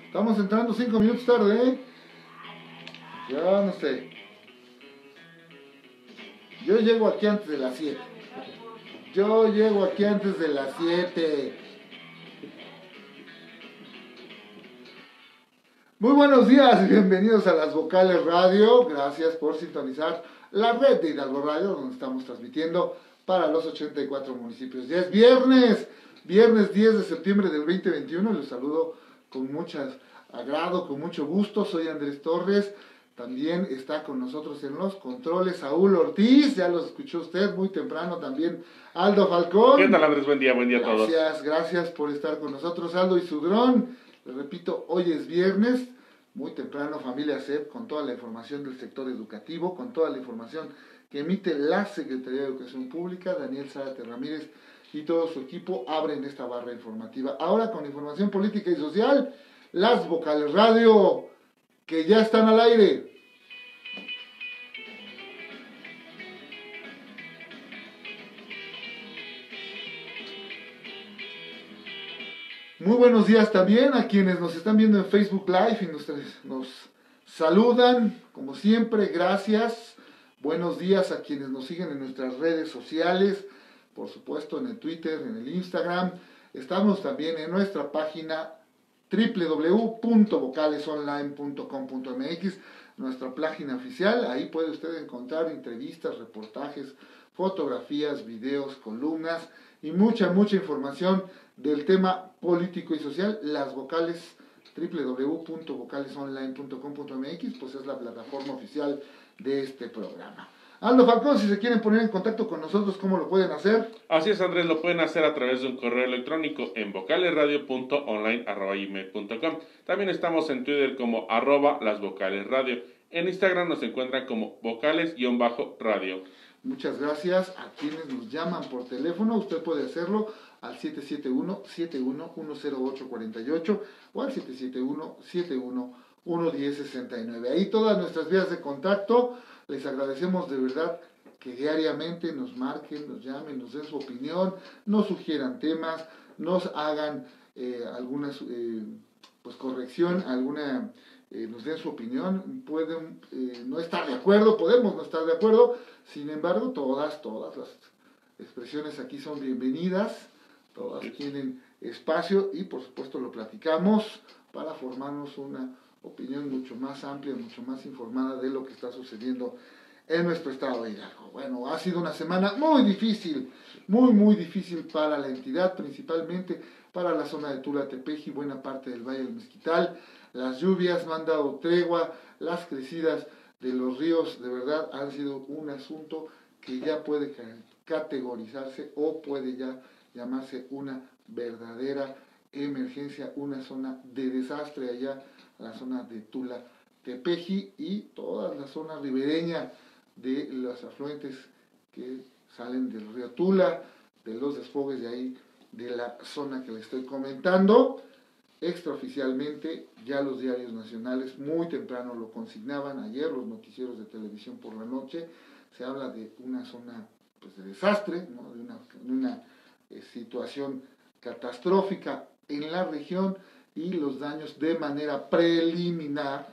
Estamos entrando 5 minutos tarde, ¿eh? Ya no sé. Yo llego aquí antes de las 7. Yo llego aquí antes de las 7. Muy buenos días y bienvenidos a Las Vocales Radio. Gracias por sintonizar la red de Hidalgo Radio, donde estamos transmitiendo para los 84 municipios. Ya es viernes 10 de septiembre del 2021. Los saludo con mucho agrado, con mucho gusto. Soy Andrés Torres. También está con nosotros en los controles Saúl Ortiz, ya los escuchó usted muy temprano también. Aldo Falcón. ¿Qué tal, Andrés? Buen día a todos. Gracias por estar con nosotros, Aldo y Sudrón. Les repito, hoy es viernes, muy temprano, familia CEP, con toda la información del sector educativo, con toda la información que emite la Secretaría de Educación Pública. Daniel Zárate Ramírez y todo su equipo abren esta barra informativa. Ahora con información política y social, Las Vocales Radio, que ya están al aire. Muy buenos días también a quienes nos están viendo en Facebook Live y nos saludan, como siempre, gracias. Buenos días a quienes nos siguen en nuestras redes sociales, por supuesto en el Twitter, en el Instagram. Estamos también en nuestra página www.vocalesonline.com.mx, nuestra página oficial. Ahí puede usted encontrar entrevistas, reportajes, fotografías, videos, columnas y mucha información del tema político y social. Las Vocales, www.vocalesonline.com.mx, pues es la plataforma oficial de este programa. Aldo Falcón, si se quieren poner en contacto con nosotros, ¿cómo lo pueden hacer? Así es, Andrés, lo pueden hacer a través de un correo electrónico en vocalesradio.online@gmail.com. También estamos en Twitter como @lasvocalesradio. En Instagram nos encuentran como vocales_radio. Muchas gracias a quienes nos llaman por teléfono. Usted puede hacerlo al 771-71-10848 o al 771-71-11069. Ahí todas nuestras vías de contacto. Les agradecemos de verdad que diariamente nos marquen, nos llamen, nos den su opinión, nos sugieran temas, nos hagan algunas corrección, nos den su opinión. Pueden no estar de acuerdo, podemos no estar de acuerdo, sin embargo todas las expresiones aquí son bienvenidas, todas tienen espacio y por supuesto lo platicamos para formarnos una opinión mucho más amplia, mucho más informada de lo que está sucediendo en nuestro estado de Hidalgo. Bueno, ha sido una semana muy difícil, muy difícil para la entidad, principalmente para la zona de Tula, Tepeji, buena parte del Valle del Mezquital. Las lluvias no han dado tregua, las crecidas de los ríos de verdad han sido un asunto que ya puede categorizarse o puede ya llamarse una verdadera emergencia, una zona de desastre allá, la zona de Tula, Tepeji y toda la zona ribereña de los afluentes que salen del río Tula, de los desfogues de ahí, de la zona que le estoy comentando. Extraoficialmente, ya los diarios nacionales muy temprano lo consignaban, ayer los noticieros de televisión por la noche, se habla de una zona de desastre, ¿no? de una situación catastrófica en la región y los daños de manera preliminar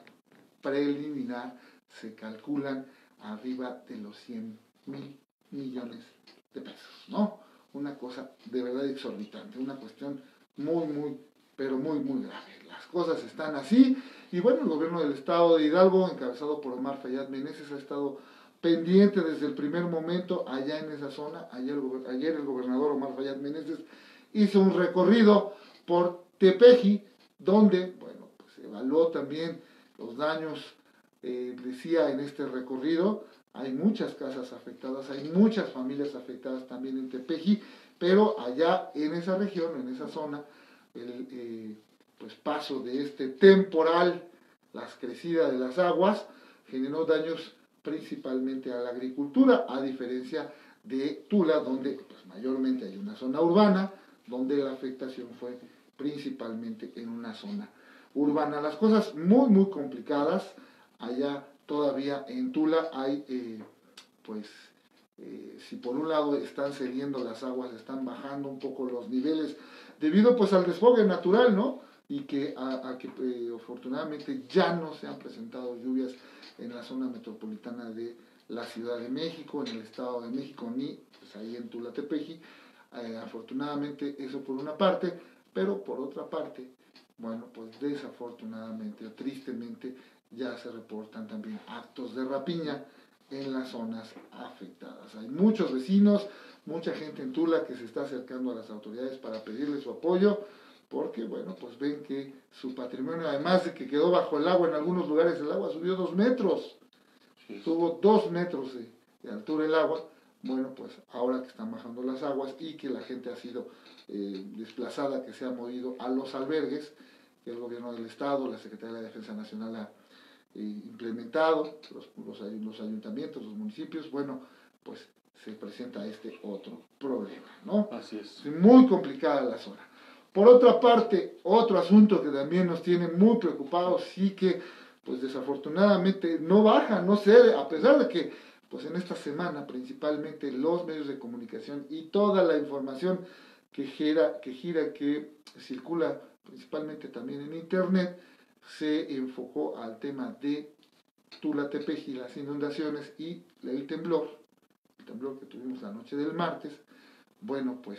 se calculan arriba de los 100,000 millones de pesos, ¿no? Una cosa de verdad exorbitante, una cuestión muy grave. Las cosas están así y bueno, el gobierno del estado de Hidalgo, encabezado por Omar Fayad Meneses, ha estado pendiente desde el primer momento allá en esa zona. Ayer el gobernador Omar Fayad Meneses hizo un recorrido por Tepeji, donde, bueno, pues evaluó también los daños. Decía en este recorrido, hay muchas casas afectadas, hay muchas familias afectadas también en Tepeji, pero allá en esa región, en esa zona, el paso de este temporal, las crecidas de las aguas, generó daños principalmente a la agricultura, a diferencia de Tula, donde mayormente hay una zona urbana, donde la afectación fue principalmente en una zona urbana. Las cosas muy complicadas. Allá todavía en Tula hay, si por un lado están cediendo las aguas, están bajando un poco los niveles, debido al desfogue natural, ¿no? y que, afortunadamente ya no se han presentado lluvias en la zona metropolitana de la Ciudad de México, en el Estado de México, ni pues, ahí en Tula-Tepeji. Afortunadamente eso por una parte, pero por otra parte, bueno, pues desafortunadamente o tristemente ya se reportan también actos de rapiña en las zonas afectadas. Hay muchos vecinos, mucha gente en Tula que se está acercando a las autoridades para pedirle su apoyo, porque, bueno, pues ven que su patrimonio, además de que quedó bajo el agua, en algunos lugares el agua subió 2 metros, tuvo 2 metros de altura el agua. Bueno, pues ahora que están bajando las aguas y que la gente ha sido desplazada, que se ha movido a los albergues, que el gobierno del estado, la Secretaría de la Defensa Nacional ha implementado, los ayuntamientos, los municipios, bueno, pues se presenta este otro problema, ¿no? Así es. Muy complicada la zona. Por otra parte, otro asunto que también nos tiene muy preocupados y que, pues desafortunadamente no baja, no cede, a pesar de que, pues en esta semana principalmente los medios de comunicación y toda la información que circula principalmente también en internet, se enfocó al tema de Tula-Tepeji, las inundaciones y el temblor que tuvimos la noche del martes. Bueno, pues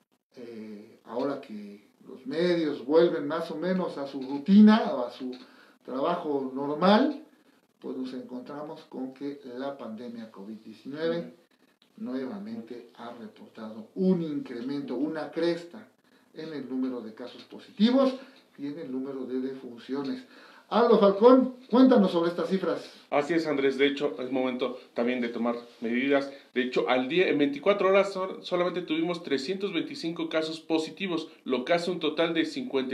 ahora que los medios vuelven más o menos a su rutina o a su trabajo normal, pues nos encontramos con que la pandemia COVID-19 nuevamente ha reportado un incremento, una cresta en el número de casos positivos y en el número de defunciones. Aldo Falcón, cuéntanos sobre estas cifras. Así es, Andrés. De hecho, es momento también de tomar medidas. De hecho, al día, en 24 horas, solamente tuvimos 325 casos positivos, lo que hace un total de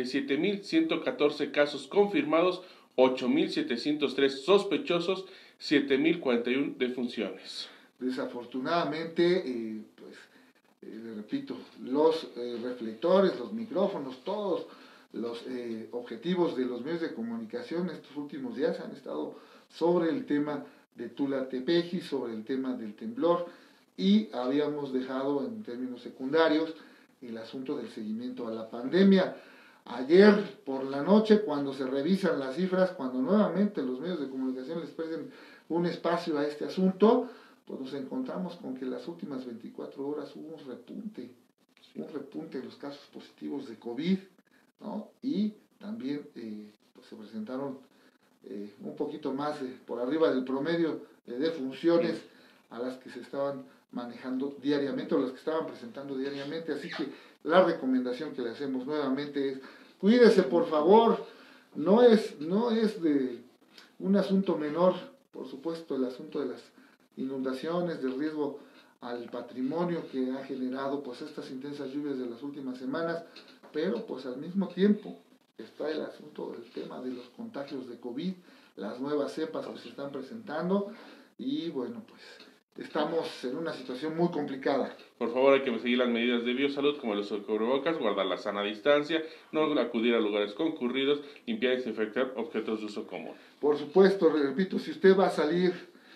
57.114 casos confirmados, 8.703 sospechosos, 7.041 defunciones. Desafortunadamente, le repito, los reflectores, los micrófonos, todos los objetivos de los medios de comunicación estos últimos días han estado sobre el tema de Tula-Tepeji, sobre el tema del temblor, y habíamos dejado en términos secundarios el asunto del seguimiento a la pandemia. Ayer por la noche, cuando se revisan las cifras, cuando nuevamente los medios de comunicación les prestan un espacio a este asunto, pues nos encontramos con que en las últimas 24 horas hubo un repunte en los casos positivos de COVID, ¿no? Y también pues se presentaron un poquito más por arriba del promedio de defunciones a las que se estaban manejando diariamente o las que estaban presentando diariamente. Así que la recomendación que le hacemos nuevamente es: cuídese por favor. No es de un asunto menor, por supuesto, el asunto de las inundaciones, del riesgo al patrimonio que ha generado pues estas intensas lluvias de las últimas semanas, pero pues al mismo tiempo está el asunto del tema de los contagios de COVID, las nuevas cepas que se están presentando, y bueno, pues estamos en una situación muy complicada. Por favor, hay que seguir las medidas de biosalud como los cubrebocas, guardar la sana distancia, no acudir a lugares concurridos, limpiar y desinfectar objetos de uso común. Por supuesto, repito, si usted va a salir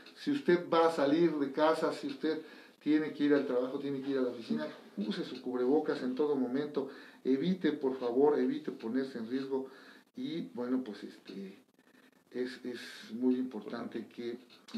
de casa, si usted tiene que ir al trabajo, tiene que ir a la oficina, use su cubrebocas en todo momento, evite ponerse en riesgo, y bueno, pues es muy importante que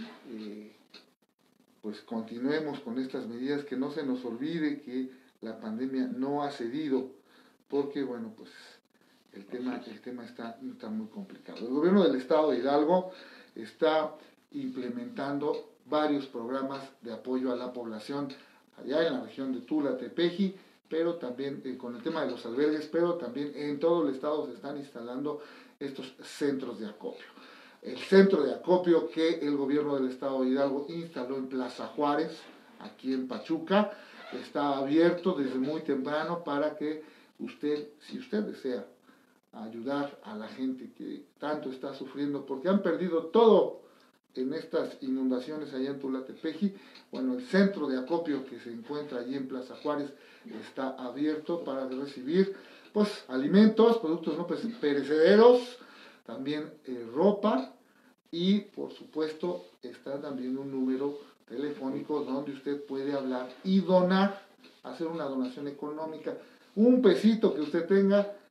pues continuemos con estas medidas, que no se nos olvide que la pandemia no ha cedido, porque bueno, pues el tema está muy complicado. El gobierno del estado de Hidalgo está implementando varios programas de apoyo a la población allá en la región de Tula-Tepeji, pero también con el tema de los albergues, pero también en todo el estado se están instalando estos centros de acopio. El centro de acopio que el gobierno del estado de Hidalgo instaló en Plaza Juárez, aquí en Pachuca, está abierto desde muy temprano para que usted, si usted desea ayudar a la gente que tanto está sufriendo, porque han perdido todo en estas inundaciones allá en Tula-Tepeji, bueno, el centro de acopio que se encuentra allí en Plaza Juárez está abierto para recibir pues alimentos, productos no perecederos, también ropa, y por supuesto está también un número telefónico donde usted puede hablar y donar, hacer una donación económica. Un pesito que usted tenga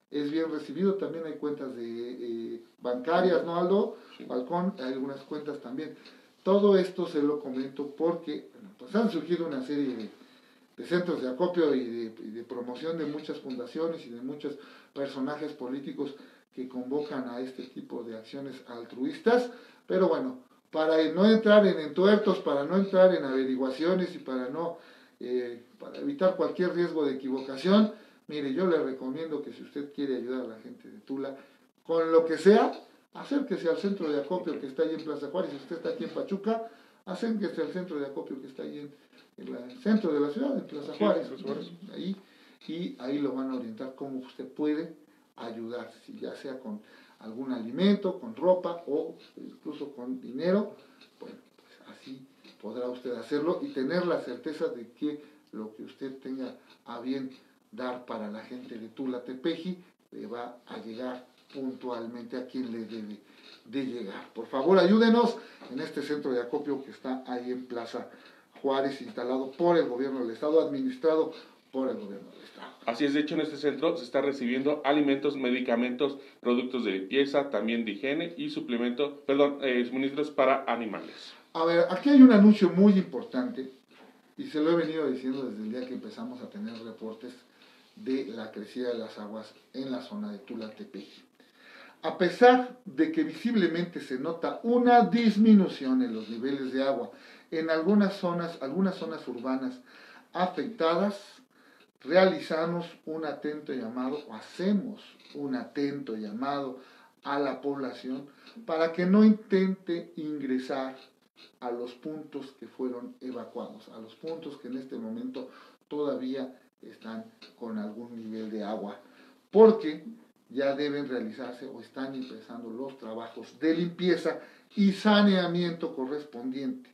es bien recibido. También hay cuentas de bancarias, ¿no, Aldo? Sí. Balcón, hay algunas cuentas también. Todo esto se lo comento porque pues han surgido una serie de centros de acopio y de promoción de muchas fundaciones y de muchos personajes políticos que convocan a este tipo de acciones altruistas, pero bueno, para no entrar en entuertos, para no entrar en averiguaciones y para evitar cualquier riesgo de equivocación, mire, yo le recomiendo que si usted quiere ayudar a la gente de Tula, con lo que sea, acérquese al centro de acopio que está ahí en Plaza Juárez. Si usted está aquí en Pachuca, acérquese al centro de acopio que está ahí en el centro de la ciudad, en Plaza Juárez, ahí, y ahí lo van a orientar cómo usted puede ayudar, si ya sea con algún alimento, con ropa o incluso con dinero. Bueno, pues así podrá usted hacerlo y tener la certeza de que lo que usted tenga a bien dar para la gente de Tula Tepeji le va a llegar puntualmente a quien le debe de llegar. Por favor, ayúdenos en este centro de acopio que está ahí en Plaza Juárez, instalado por el gobierno del estado, administrado por el gobierno del estado. Así es, de hecho en este centro se está recibiendo alimentos, medicamentos, productos de limpieza, también de higiene y suministros para animales. A ver, aquí hay un anuncio muy importante y se lo he venido diciendo desde el día que empezamos a tener reportes de la crecida de las aguas en la zona de Tula Tepeji. A pesar de que visiblemente se nota una disminución en los niveles de agua en algunas zonas urbanas afectadas, hacemos un atento llamado a la población para que no intente ingresar a los puntos que fueron evacuados, a los puntos que en este momento todavía están con algún nivel de agua, porque ya deben realizarse o están empezando los trabajos de limpieza y saneamiento correspondiente.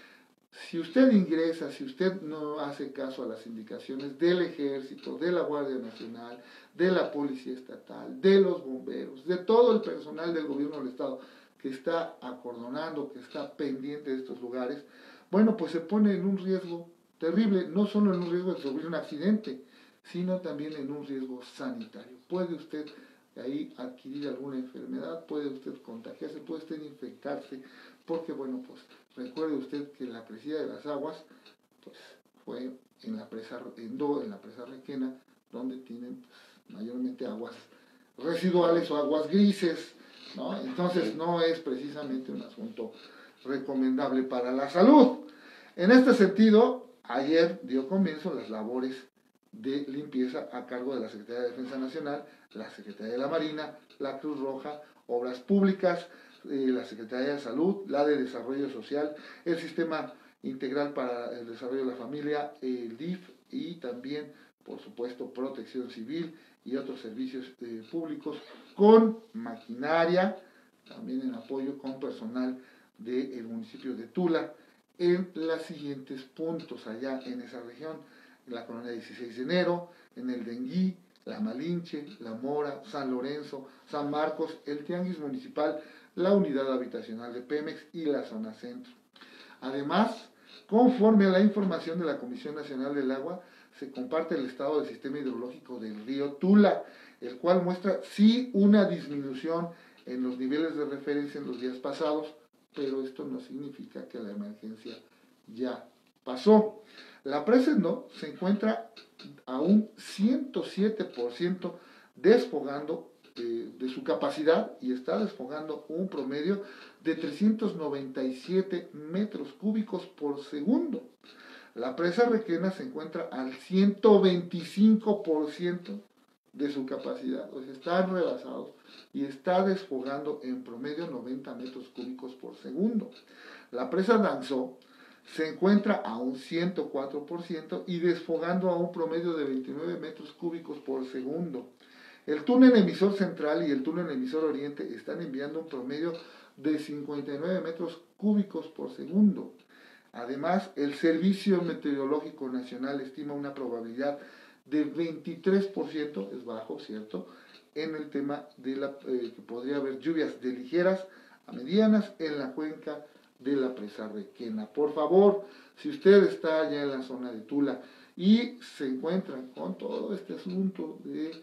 Si usted ingresa, si usted no hace caso a las indicaciones del Ejército, de la Guardia Nacional, de la Policía Estatal, de los bomberos, de todo el personal del gobierno del Estado que está acordonando, que está pendiente de estos lugares, bueno, pues se pone en un riesgo terrible, no solo en un riesgo de sufrir un accidente, sino también en un riesgo sanitario. Puede usted ahí adquirir alguna enfermedad, puede usted contagiarse, puede usted infectarse, porque bueno, pues recuerde usted que la crecida de las aguas pues fue en la presa Requena, donde tienen pues, mayormente aguas residuales o aguas grises, ¿no? Entonces no es precisamente un asunto recomendable para la salud. En este sentido, ayer dio comienzo las labores de limpieza a cargo de la Secretaría de Defensa Nacional, la Secretaría de la Marina, la Cruz Roja, Obras Públicas, la Secretaría de Salud, la de Desarrollo Social, el Sistema Integral para el Desarrollo de la Familia, el DIF y también, por supuesto, Protección Civil y otros servicios públicos con maquinaria, también en apoyo con personal del municipio de Tula, en los siguientes puntos allá en esa región, en la colonia 16 de enero, en el Denguí, La Malinche, La Mora, San Lorenzo, San Marcos, el Tianguis Municipal, la unidad habitacional de Pemex y la zona centro. Además, conforme a la información de la Comisión Nacional del Agua, se comparte el estado del sistema hidrológico del río Tula, el cual muestra sí una disminución en los niveles de referencia en los días pasados, pero esto no significa que la emergencia ya pasó. La presa no se encuentra a un 107% desfogando de su capacidad y está desfogando un promedio de 397 metros cúbicos por segundo. La presa Requena se encuentra al 125% de su capacidad, o sea, están rebasados y está desfogando en promedio 90 metros cúbicos por segundo. La presa Danzó se encuentra a un 104% y desfogando a un promedio de 29 metros cúbicos por segundo. El túnel emisor central y el túnel emisor oriente están enviando un promedio de 59 metros cúbicos por segundo. Además, el Servicio Meteorológico Nacional estima una probabilidad de 23%, es bajo, ¿cierto?, en el tema de que podría haber lluvias de ligeras a medianas en la cuenca de la presa Requena. Por favor, si usted está allá en la zona de Tula y se encuentra con todo este asunto de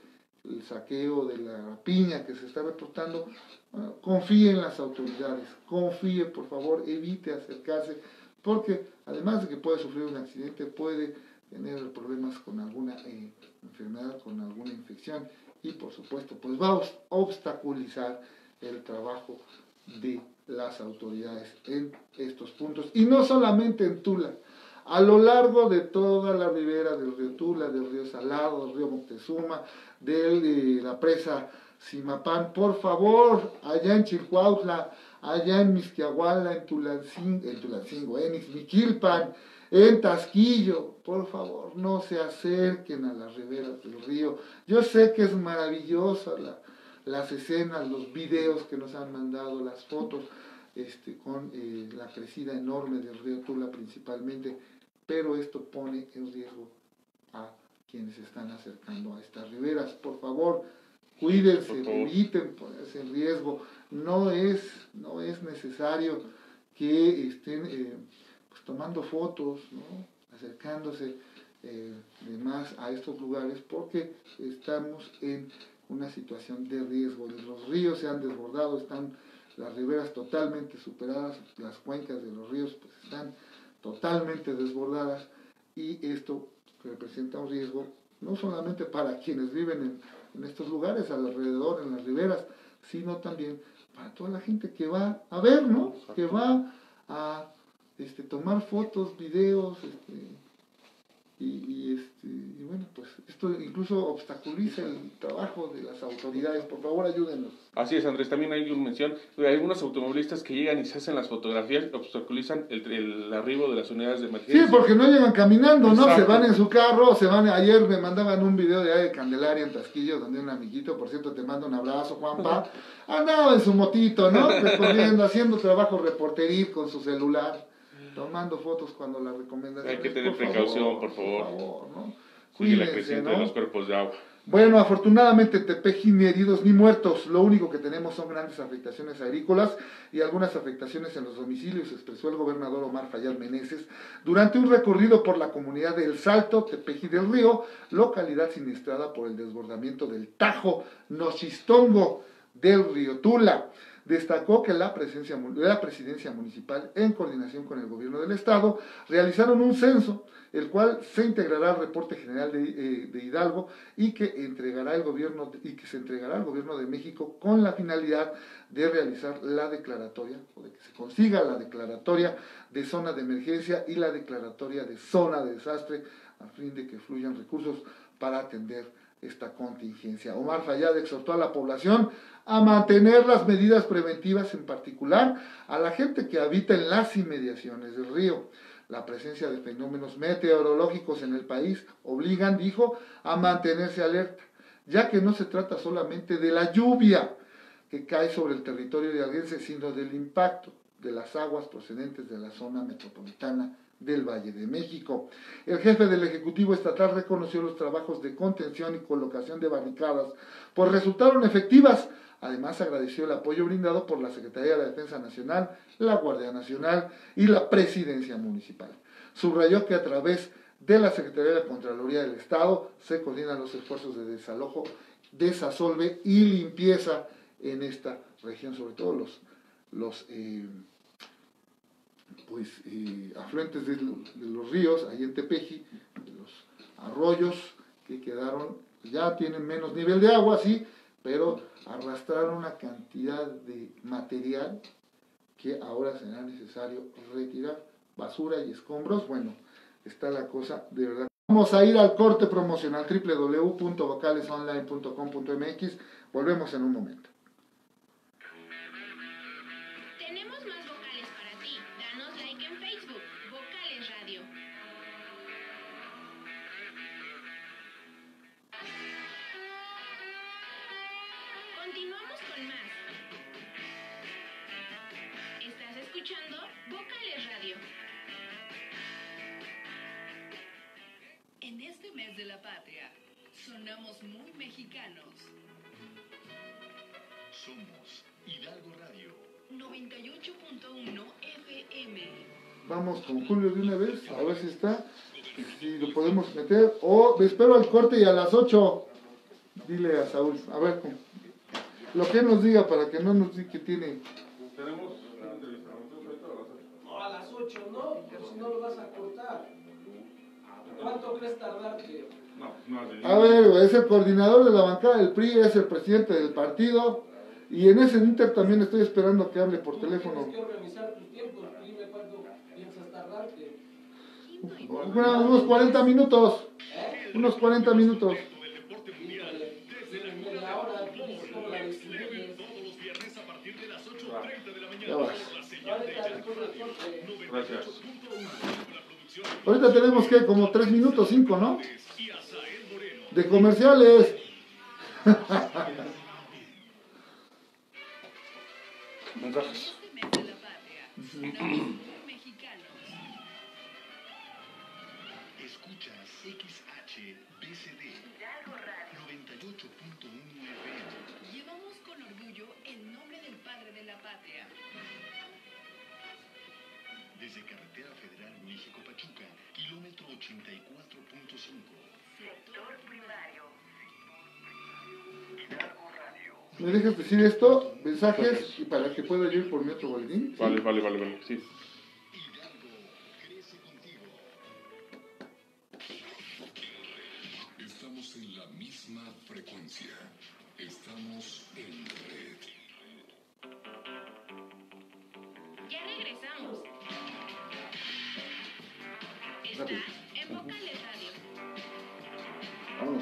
el saqueo, de la rapiña que se está reportando, confíe en las autoridades, confíe, por favor, evite acercarse, porque además de que puede sufrir un accidente, puede tener problemas con alguna enfermedad, con alguna infección, y por supuesto, pues va a obstaculizar el trabajo de las autoridades en estos puntos, y no solamente en Tula, a lo largo de toda la ribera del río Tula, del río Salado, del río Moctezuma, de la presa Simapán, por favor, allá en Chilcuautla, allá en Mixquiahuala, en Tulancingo, en Ixmiquilpan, en Tasquillo, por favor, no se acerquen a las riberas del río. Yo sé que es maravillosa las escenas, los videos que nos han mandado, las fotos, con la crecida enorme del río Tula principalmente, pero esto pone en riesgo a quienes se están acercando a estas riberas. Por favor, cuídense, eviten ponerse en riesgo. No es necesario que estén pues, tomando fotos, ¿no? Acercándose de más a estos lugares, porque estamos en una situación de riesgo. Los ríos se han desbordado, están las riberas totalmente superadas, las cuencas de los ríos pues, están totalmente desbordadas, y esto representa un riesgo no solamente para quienes viven en estos lugares alrededor, en las riberas, sino también para toda la gente que va a ver, ¿no? Que va a tomar fotos, videos, y bueno, pues esto incluso obstaculiza el trabajo de las autoridades. Por favor, ayúdenos. Así es, Andrés, también hay una mención, hay algunos automovilistas que llegan y se hacen las fotografías, obstaculizan el arribo de las unidades de emergencia. Sí, porque no llegan caminando, ¿no? Se van en su carro, ayer me mandaban un video de Candelaria en Tasquillo, donde un amiguito, por cierto, te mando un abrazo, Juanpa, andaba en su motito, ¿no? Recorriendo, haciendo trabajo reporteril con su celular, tomando fotos cuando la recomendación. Hay que tener precaución, por favor. ¿no? Sigue la creciente, ¿no?, de los cuerpos de agua. Bueno, afortunadamente en Tepeji ni heridos ni muertos, lo único que tenemos son grandes afectaciones agrícolas y algunas afectaciones en los domicilios, expresó el gobernador Omar Fayad Meneses durante un recorrido por la comunidad de El Salto, Tepeji del Río, localidad siniestrada por el desbordamiento del Tajo Nochistongo del río Tula. Destacó que la presidencia municipal, en coordinación con el gobierno del estado, realizaron un censo, el cual se integrará al reporte general de Hidalgo y que se entregará al gobierno de México con la finalidad de realizar la declaratoria, o de que se consiga la declaratoria de zona de emergencia y la declaratoria de zona de desastre, a fin de que fluyan recursos para atender esta contingencia. Omar Fayad exhortó a la población a mantener las medidas preventivas, en particular a la gente que habita en las inmediaciones del río. La presencia de fenómenos meteorológicos en el país obligan, dijo, a mantenerse alerta, ya que no se trata solamente de la lluvia que cae sobre el territorio hidalguense, sino del impacto de las aguas procedentes de la zona metropolitana del Valle de México. El jefe del Ejecutivo Estatal reconoció los trabajos de contención y colocación de barricadas, pues resultaron efectivas. Además, agradeció el apoyo brindado por la Secretaría de la Defensa Nacional, la Guardia Nacional y la Presidencia Municipal. Subrayó que a través de la Secretaría de la Contraloría del Estado se coordinan los esfuerzos de desalojo, desasolve y limpieza en esta región, sobre todo los afluentes de los ríos, ahí en Tepeji, de los arroyos que quedaron, ya tienen menos nivel de agua, sí, pero arrastraron una cantidad de material que ahora será necesario retirar, basura y escombros. Bueno, está la cosa de verdad. Vamos a ir al corte promocional, www.vocalesonline.com.mx, volvemos en un momento. Tenemos más vocales para ti, danos like en Facebook, Vocales Radio. Continuamos con más. Estás escuchando Vocales Radio. En este mes de la patria, sonamos muy mexicanos. Somos Hidalgo Radio 98.1 FM. Vamos con Julio de una vez, a ver si está, si lo podemos meter, o me espero al corte y a las 8 Dile a Saúl, a ver, lo que nos diga para que no nos diga que tiene. Tenemos una entrevista. No, a las 8, ¿no? Pero si no lo vas a cortar. ¿Cuánto crees tardarte? No, A ver, es el coordinador de la bancada del PRI, es el presidente del partido, y en ese inter también estoy esperando que hable por teléfono. Tienes que organizar tus tiempos. Dime cuánto piensas tardarte. Unos 40 minutos. Unos 40 minutos. Híjole, tienes media hora, tú dices cómo la distribuyes. Ya vas. Ahorita después del corte. Gracias. Ahorita tenemos que como 3 minutos, 5, ¿no? De comerciales. Mensajes. Este mes de la patria, sonamos muy mexicanos. Escuchas XHBCD 98.1 FM. Llevamos con orgullo el nombre del padre de la patria. Desde Carretera Federal México-Pachuca, kilómetro 84.5. Sector primario. Hidalgo Radio. ¿Me dejas decir esto? Mensajes y para que pueda yo ir por mi otro boletín. Vale, sí. Hidalgo crece contigo. Estamos en la misma frecuencia. Estamos en red. Ya regresamos. Estás Rápido. en Vocales Radio. Vámonos.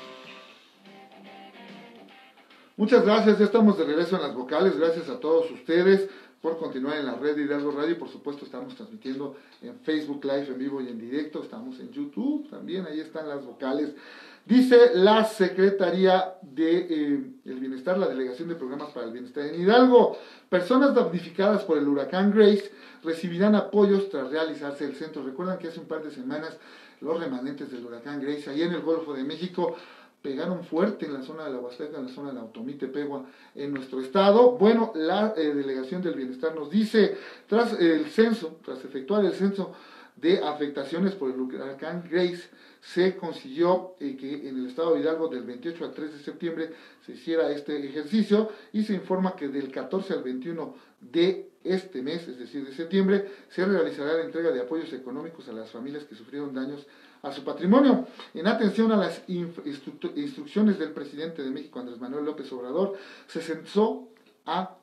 Muchas gracias, ya estamos de regreso en las vocales. Gracias a todos ustedes por continuar en la red de Hidalgo Radio. Por supuesto, estamos transmitiendo en Facebook Live en vivo y en directo. Estamos en YouTube también, ahí están las vocales. Dice la Secretaría de el Bienestar, la Delegación de Programas para el Bienestar en Hidalgo. Personas damnificadas por el huracán Grace recibirán apoyos tras realizarse el centro. Recuerdan que hace un par de semanas los remanentes del huracán Grace, ahí en el Golfo de México, pegaron fuerte en la zona de la Huasteca, en la zona de la Otomí Tepehua, en nuestro estado. Bueno, la Delegación del Bienestar nos dice, tras efectuar el censo de afectaciones por el huracán Grace, se consiguió que en el estado de Hidalgo del 28 al 3 de septiembre se hiciera este ejercicio y se informa que del 14 al 21 de este mes, es decir, de septiembre, se realizará la entrega de apoyos económicos a las familias que sufrieron daños a su patrimonio. En atención a las instrucciones del presidente de México, Andrés Manuel López Obrador, se censó a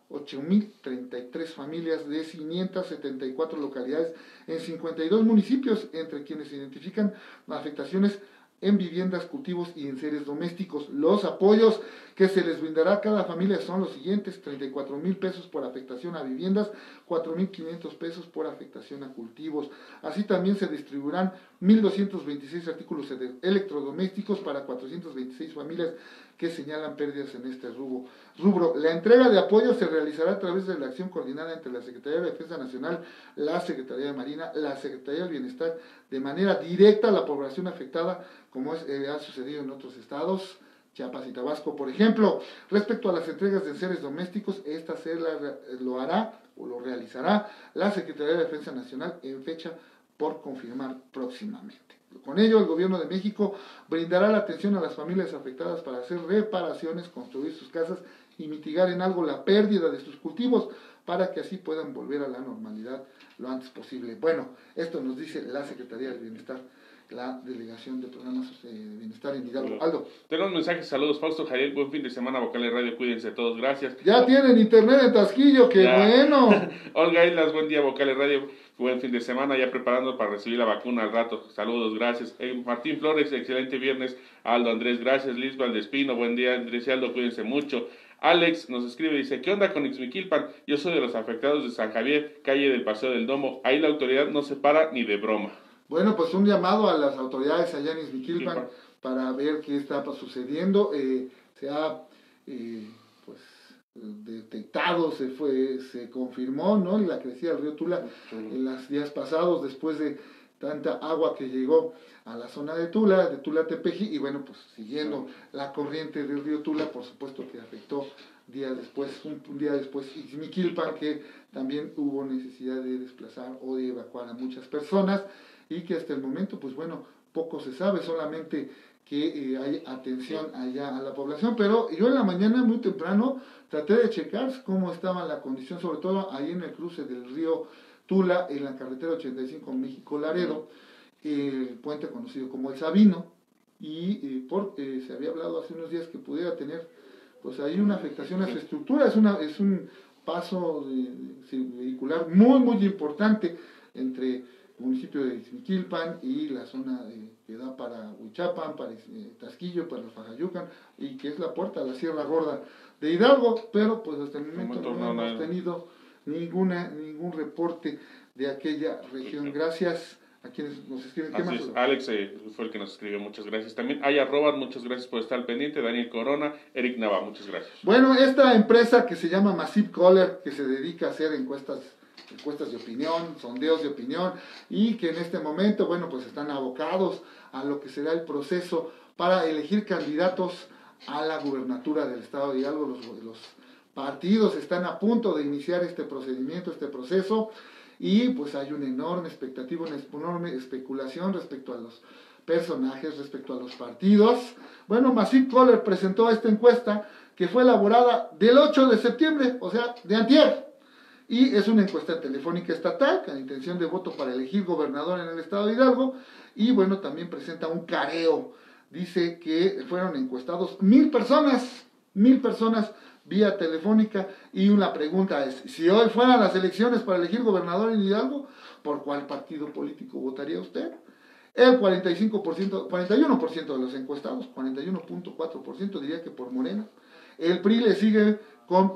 8.033 familias de 574 localidades en 52 municipios, entre quienes se identifican afectaciones en viviendas, cultivos y enseres domésticos. Los apoyos que se les brindará a cada familia son los siguientes: 34,000 pesos por afectación a viviendas, 4,500 pesos por afectación a cultivos. Así también se distribuirán 1.226 artículos electrodomésticos para 426 familias que señalan pérdidas en este rubro. La entrega de apoyo se realizará a través de la acción coordinada entre la Secretaría de Defensa Nacional, la Secretaría de Marina, la Secretaría del Bienestar, de manera directa a la población afectada, como ha sucedido en otros estados, Chiapas y Tabasco, por ejemplo. Respecto a las entregas de enseres domésticos, esta lo hará o lo realizará la Secretaría de Defensa Nacional en fecha por confirmar próximamente. Con ello, el Gobierno de México brindará la atención a las familias afectadas para hacer reparaciones, construir sus casas y mitigar en algo la pérdida de sus cultivos, para que así puedan volver a la normalidad lo antes posible. Bueno, esto nos dice la Secretaría del Bienestar, la Delegación de Programas de Bienestar en Hidalgo. Aldo. Tenemos mensajes, saludos, Fausto, Javier, buen fin de semana, Vocales Radio, cuídense todos, gracias. Ya tienen internet en Tasquillo, qué bueno. Olga Islas, buen día, Vocales Radio, buen fin de semana, ya preparando para recibir la vacuna al rato, saludos, gracias. Martín Flores, excelente viernes. Aldo Andrés, gracias. Liz Valdespino, buen día, Andrés y Aldo, cuídense mucho. Alex nos escribe, dice, ¿qué onda con Ixmiquilpan? Yo soy de los afectados de San Javier, calle del Paseo del Domo, ahí la autoridad no se para ni de broma. Bueno, pues un llamado a las autoridades allá en Ixmiquilpan para ver qué está sucediendo. Se ha pues detectado, se confirmó, ¿no?, la crecida del río Tula en los días pasados, después de tanta agua que llegó a la zona de Tula-Tepeji, y bueno, pues siguiendo la corriente del río Tula, por supuesto que afectó un día después Ixmiquilpan, que también hubo necesidad de desplazar o de evacuar a muchas personas, y que hasta el momento, pues bueno, poco se sabe, solamente que hay atención allá a la población, pero yo en la mañana muy temprano traté de checar cómo estaba la condición, sobre todo ahí en el cruce del río Tula, en la carretera 85 México-Laredo, el puente conocido como el Sabino, y porque se había hablado hace unos días que pudiera tener, pues ahí una afectación a su estructura, es un paso vehicular muy, muy importante entre el municipio de Ixmiquilpan y la zona que da para Huichapan, para Tasquillo, para Fajayucan, y que es la puerta a la Sierra Gorda de Hidalgo, pero pues hasta el momento no hemos tenido ningún reporte de aquella región. Gracias a quienes nos escriben. ¿Qué más? Alex fue el que nos escribió, muchas gracias. También hay @, muchas gracias por estar al pendiente. Daniel Corona, Eric Nava, muchas gracias. Bueno, esta empresa que se llama Massive Caller, que se dedica a hacer encuestas de opinión, sondeos de opinión, y que en este momento, bueno, pues están abocados a lo que será el proceso para elegir candidatos a la gubernatura del estado de Hidalgo. Los partidos están a punto de iniciar este procedimiento, este proceso, y pues hay una enorme expectativa, una enorme especulación respecto a los personajes, respecto a los partidos. Bueno, Massive Caller presentó esta encuesta que fue elaborada del 8 de septiembre, o sea, de antier, y es una encuesta telefónica estatal con intención de voto para elegir gobernador en el estado de Hidalgo, y bueno, también presenta un careo. Dice que fueron encuestados 1,000 personas vía telefónica, y una pregunta es: si hoy fueran las elecciones para elegir gobernador en Hidalgo, ¿por cuál partido político votaría usted? El 41% de los encuestados, 41.4%, diría que por Morena. El PRI le sigue con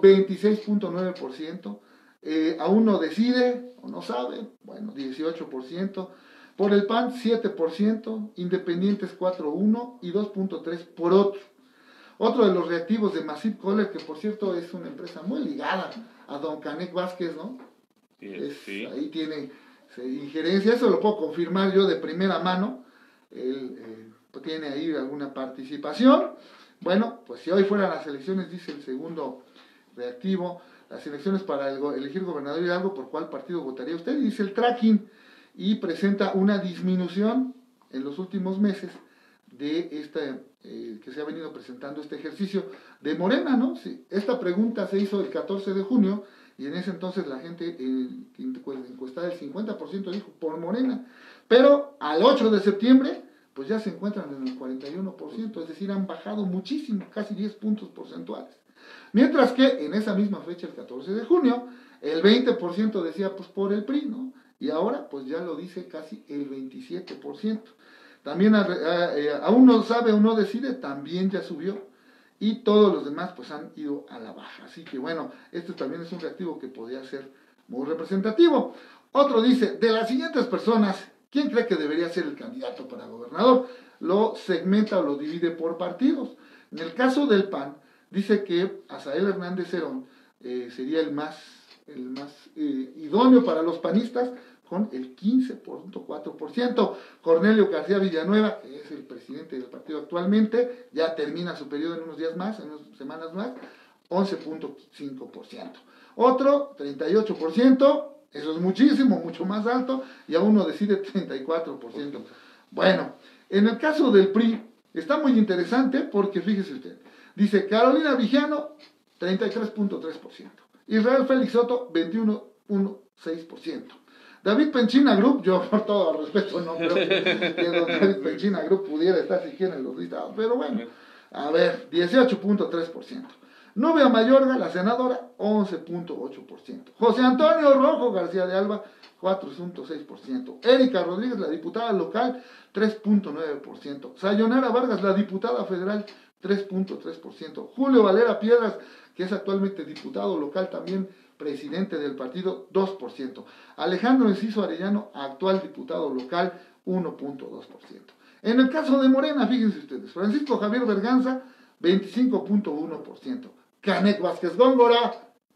26.9%. Aún no decide o no sabe, bueno, 18%. Por el PAN, 7%. Independientes, 4.1%, y 2.3% por otro. Otro de los reactivos de Massive Caller, que por cierto es una empresa muy ligada a don Canek Vázquez, ¿no? Sí. Ahí tiene injerencia, eso lo puedo confirmar yo de primera mano. Él tiene ahí alguna participación. Bueno, pues si hoy fueran las elecciones, dice el segundo reactivo, las elecciones para elegir gobernador de Hidalgo, ¿por cuál partido votaría usted? Y dice el tracking, y presenta una disminución en los últimos meses de que se ha venido presentando este ejercicio de Morena, ¿no? Sí, esta pregunta se hizo el 14 de junio, y en ese entonces la gente encuestada, el 50% dijo por Morena, pero al 8 de septiembre pues ya se encuentran en el 41%, es decir, han bajado muchísimo, casi 10 puntos porcentuales. Mientras que en esa misma fecha, el 14 de junio, el 20% decía pues por el PRI, ¿no? Y ahora pues ya lo dice casi el 27%. También aún no sabe o no decide, también ya subió, y todos los demás pues han ido a la baja. Así que bueno, este también es un reactivo que podría ser muy representativo. Otro dice: de las siguientes personas, ¿quién cree que debería ser el candidato para gobernador? Lo segmenta o lo divide por partidos. En el caso del PAN, dice que Asael Hernández Herón sería el más idóneo para los panistas, con el 15.4%. Cornelio García Villanueva, que es el presidente del partido actualmente, ya termina su periodo en unos días más, en unas semanas más, 11.5%. Otro, 38%, eso es muchísimo, mucho más alto, y aún no decide, 34%. Bueno, en el caso del PRI, está muy interesante porque fíjese usted, dice Carolina Vigiano, 33.3%. Israel Félix Soto, 21.6%. David Penchina Group, yo por todo respeto no creo que don David Penchina Group pudiera estar siquiera en los listados, pero bueno, a ver, 18.3%. Nubia Mayorga, la senadora, 11.8%. José Antonio Rojo García de Alba, 4.6%. Erika Rodríguez, la diputada local, 3.9%. Sayonara Vargas, la diputada federal, 3.3%. Julio Valera Piedras, que es actualmente diputado local, también presidente del partido, 2%. Alejandro Enciso Arellano, actual diputado local, 1.2%. En el caso de Morena, fíjense ustedes, Francisco Javier Berganza, 25.1%. Canek Vázquez Góngora,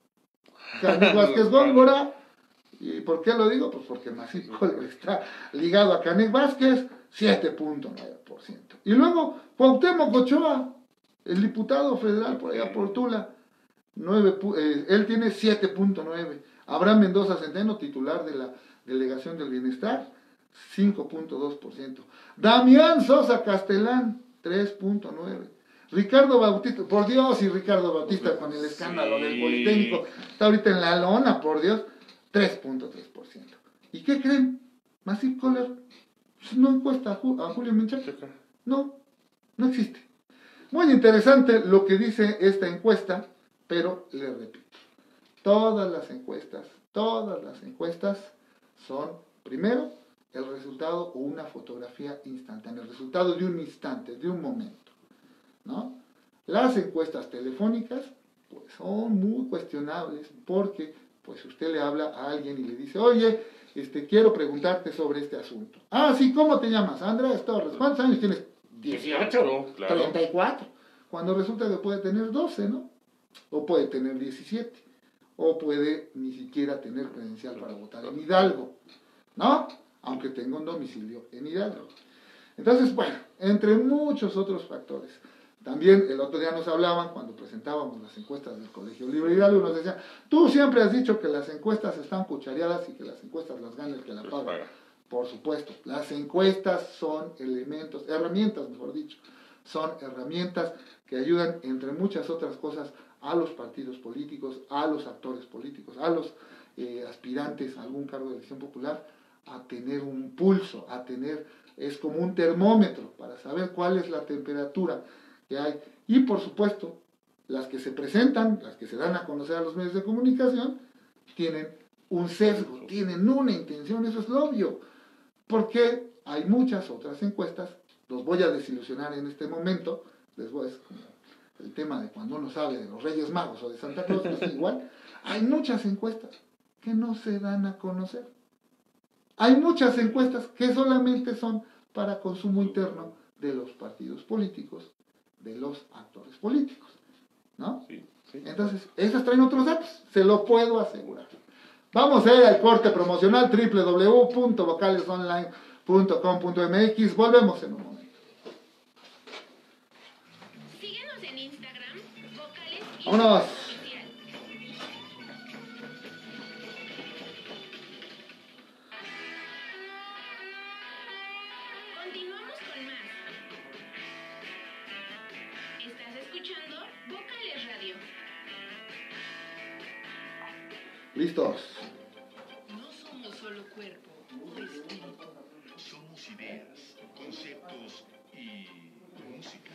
¿y por qué lo digo? Pues porque Massive Caller está ligado a Canek Vázquez, 7.9%. Y luego, Cuauhtémoc Ochoa, el diputado federal por allá por Tula, él tiene 7.9%. Abraham Mendoza Centeno, titular de la Delegación del Bienestar, 5.2%. Damián Sosa Castelán, 3.9. Ricardo Bautista, por Dios, y Ricardo Bautista con el escándalo del Politécnico, está ahorita en la lona, por Dios, 3.3%. ¿Y qué creen? Massive Caller no encuesta a Julio Menchaca. No existe. Muy interesante lo que dice esta encuesta, pero le repito, todas las encuestas son, primero, el resultado o una fotografía instantánea, el resultado de un instante, de un momento, ¿no? Las encuestas telefónicas, pues, son muy cuestionables porque, pues, usted le habla a alguien y le dice, oye, quiero preguntarte sobre este asunto. Ah, sí, ¿cómo te llamas? Andrés Torres. ¿Cuántos años tienes? 18, claro. 34. Cuando resulta que puede tener 12, ¿no? O puede tener 17. O puede ni siquiera tener credencial para votar en Hidalgo, ¿no? Aunque tenga un domicilio en Hidalgo. Entonces, bueno, entre muchos otros factores. También el otro día nos hablaban, cuando presentábamos las encuestas del Colegio Libre Hidalgo, nos decían, tú siempre has dicho que las encuestas están cuchareadas y que las encuestas las gana el que la paga. Por supuesto, las encuestas son herramientas, son herramientas que ayudan, entre muchas otras cosas, a los partidos políticos, a los actores políticos, a los aspirantes a algún cargo de elección popular, a tener un pulso, es como un termómetro para saber cuál es la temperatura que hay. Y por supuesto, las que se presentan, las que se dan a conocer a los medios de comunicación, tienen un sesgo, tienen una intención, eso es lo obvio, porque hay muchas otras encuestas, los voy a desilusionar en este momento, después, como el tema de cuando uno sabe de los Reyes Magos o de Santa Claus, es igual, hay muchas encuestas que no se dan a conocer. Hay muchas encuestas que solamente son para consumo interno de los partidos políticos, de los actores políticos, ¿no? Sí. Entonces, esas traen otros datos, se lo puedo asegurar. Vamos a ir al corte promocional www.vocalesonline.com.mx. Volvemos en un momento. Síguenos en Instagram, Vocales y ¡Vámonos! Oficial. Continuamos con más. Estás escuchando Vocales Radio. Listos. No somos solo cuerpo o espíritu. Somos ideas, conceptos y música.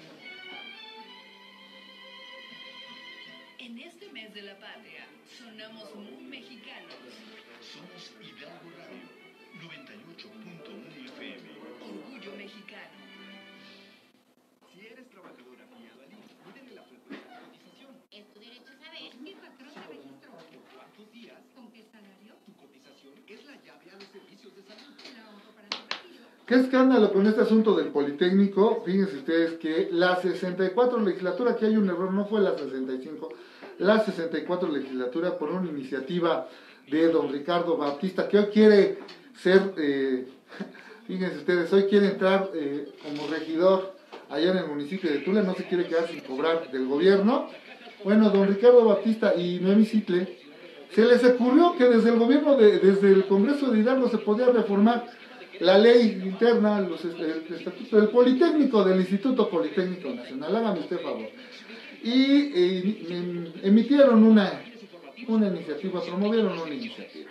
En este mes de la patria, sonamos muy mexicanos. Somos Hidalgo Radio, 98.1 FM. Orgullo mexicano. Si eres trabajadora afiliado al IMSS, pídele la frecuencia de cotización. Es tu derecho saber. Mi patrón te registró. ¿Por cuántos días? ¿Con qué salario? Tu cotización es la llave a los servicios de salud. La ahorro para tu retiro. ¿Qué escándalo con este asunto del Politécnico? Fíjense ustedes que la 64 legislatura, aquí hay un error, no fue la 65, la 64 legislatura por una iniciativa de don Ricardo Bautista, que hoy quiere ser, fíjense ustedes, hoy quiere entrar como regidor allá en el municipio de Tula, no se quiere quedar sin cobrar del gobierno. Bueno, don Ricardo Bautista y Noemí Sitle, se les ocurrió que desde el gobierno, desde el Congreso de Hidalgo se podía reformar la ley interna, el estatuto del Politécnico, del Instituto Politécnico Nacional, hágame usted favor. Y emitieron una iniciativa, promovieron una iniciativa.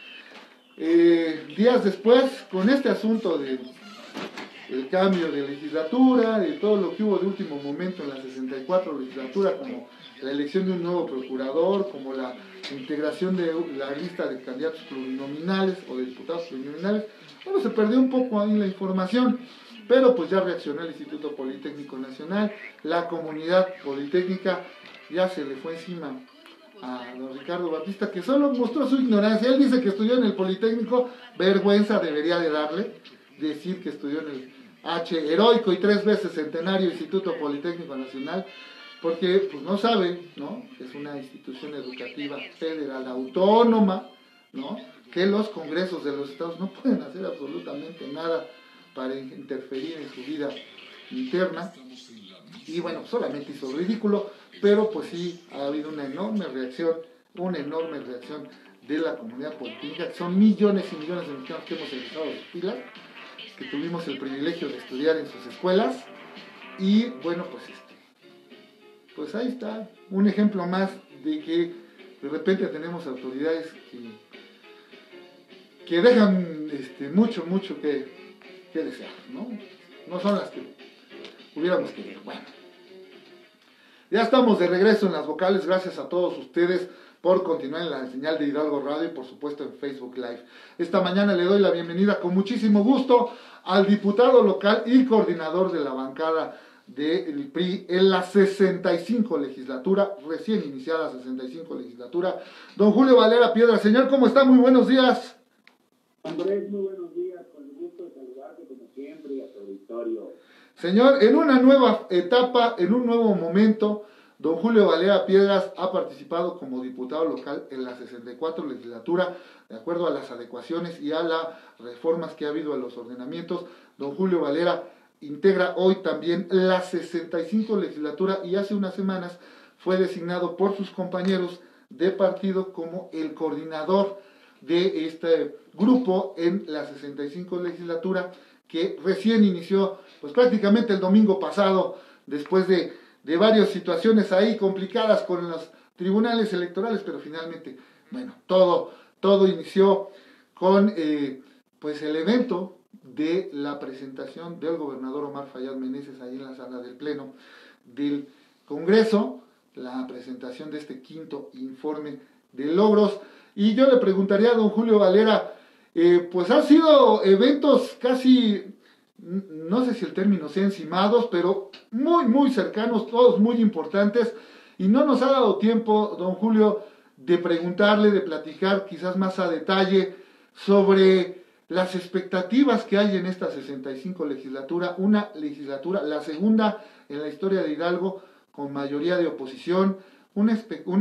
Días después, con este asunto del cambio de legislatura, de todo lo que hubo de último momento en la 64 legislatura, como la elección de un nuevo procurador, como la integración de la lista de candidatos plurinominales o de diputados plurinominales, bueno, se perdió un poco ahí la información, pero pues ya reaccionó el Instituto Politécnico Nacional, la comunidad politécnica ya se le fue encima a don Ricardo Bautista, que solo mostró su ignorancia. Él dice que estudió en el Politécnico, vergüenza debería de darle decir que estudió en el heroico y 3 veces centenario Instituto Politécnico Nacional, porque pues no sabe, ¿no?, que es una institución educativa federal autónoma, ¿no?, que los congresos de los estados no pueden hacer absolutamente nada para interferir en su vida interna. Y bueno, solamente hizo ridículo, pero pues sí ha habido una enorme reacción de la comunidad política, que son millones y millones de mexicanos que hemos egresado de pilas, que tuvimos el privilegio de estudiar en sus escuelas, Y bueno, pues ahí está, un ejemplo más de que de repente tenemos autoridades que dejan mucho que desear, ¿no? No son las que hubiéramos querido. Bueno, ya estamos de regreso en las vocales, gracias a todos ustedes por continuar en la señal de Hidalgo Radio y por supuesto en Facebook Live. Esta mañana le doy la bienvenida con muchísimo gusto al diputado local y coordinador de la bancada del PRI en la 65 legislatura, recién iniciada 65 legislatura, don Julio Valera Piedra. Señor, ¿cómo está? Muy buenos días. Andrés, muy buenos días, con el gusto de saludarte como siempre y a tu auditorio. Señor, en una nueva etapa, en un nuevo momento, don Julio Valera Piedras ha participado como diputado local en la 64 legislatura, de acuerdo a las adecuaciones y a las reformas que ha habido a los ordenamientos. Don Julio Valera integra hoy también la 65 legislatura y hace unas semanas fue designado por sus compañeros de partido como el coordinador de este grupo en la 65 legislatura, que recién inició pues prácticamente el domingo pasado, después de varias situaciones ahí complicadas con los tribunales electorales, pero finalmente, bueno, todo inició con pues el evento de la presentación del gobernador Omar Fayad Meneses ahí en la sala del Pleno del Congreso, la presentación de este quinto informe de logros. Y yo le preguntaría a don Julio Valera, pues han sido eventos casi, no sé si el término sea encimados, pero muy cercanos, todos muy importantes, y no nos ha dado tiempo, don Julio, de preguntarle, de platicar quizás más a detalle sobre las expectativas que hay en esta 65 legislatura, una legislatura, la segunda en la historia de Hidalgo, con mayoría de oposición, una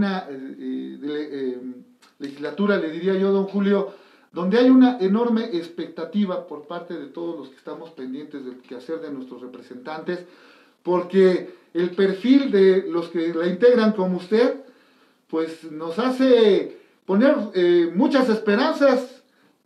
legislatura, le diría yo, don Julio, donde hay una enorme expectativa por parte de todos los que estamos pendientes del quehacer de nuestros representantes, porque el perfil de los que la integran como usted, pues nos hace poner muchas esperanzas,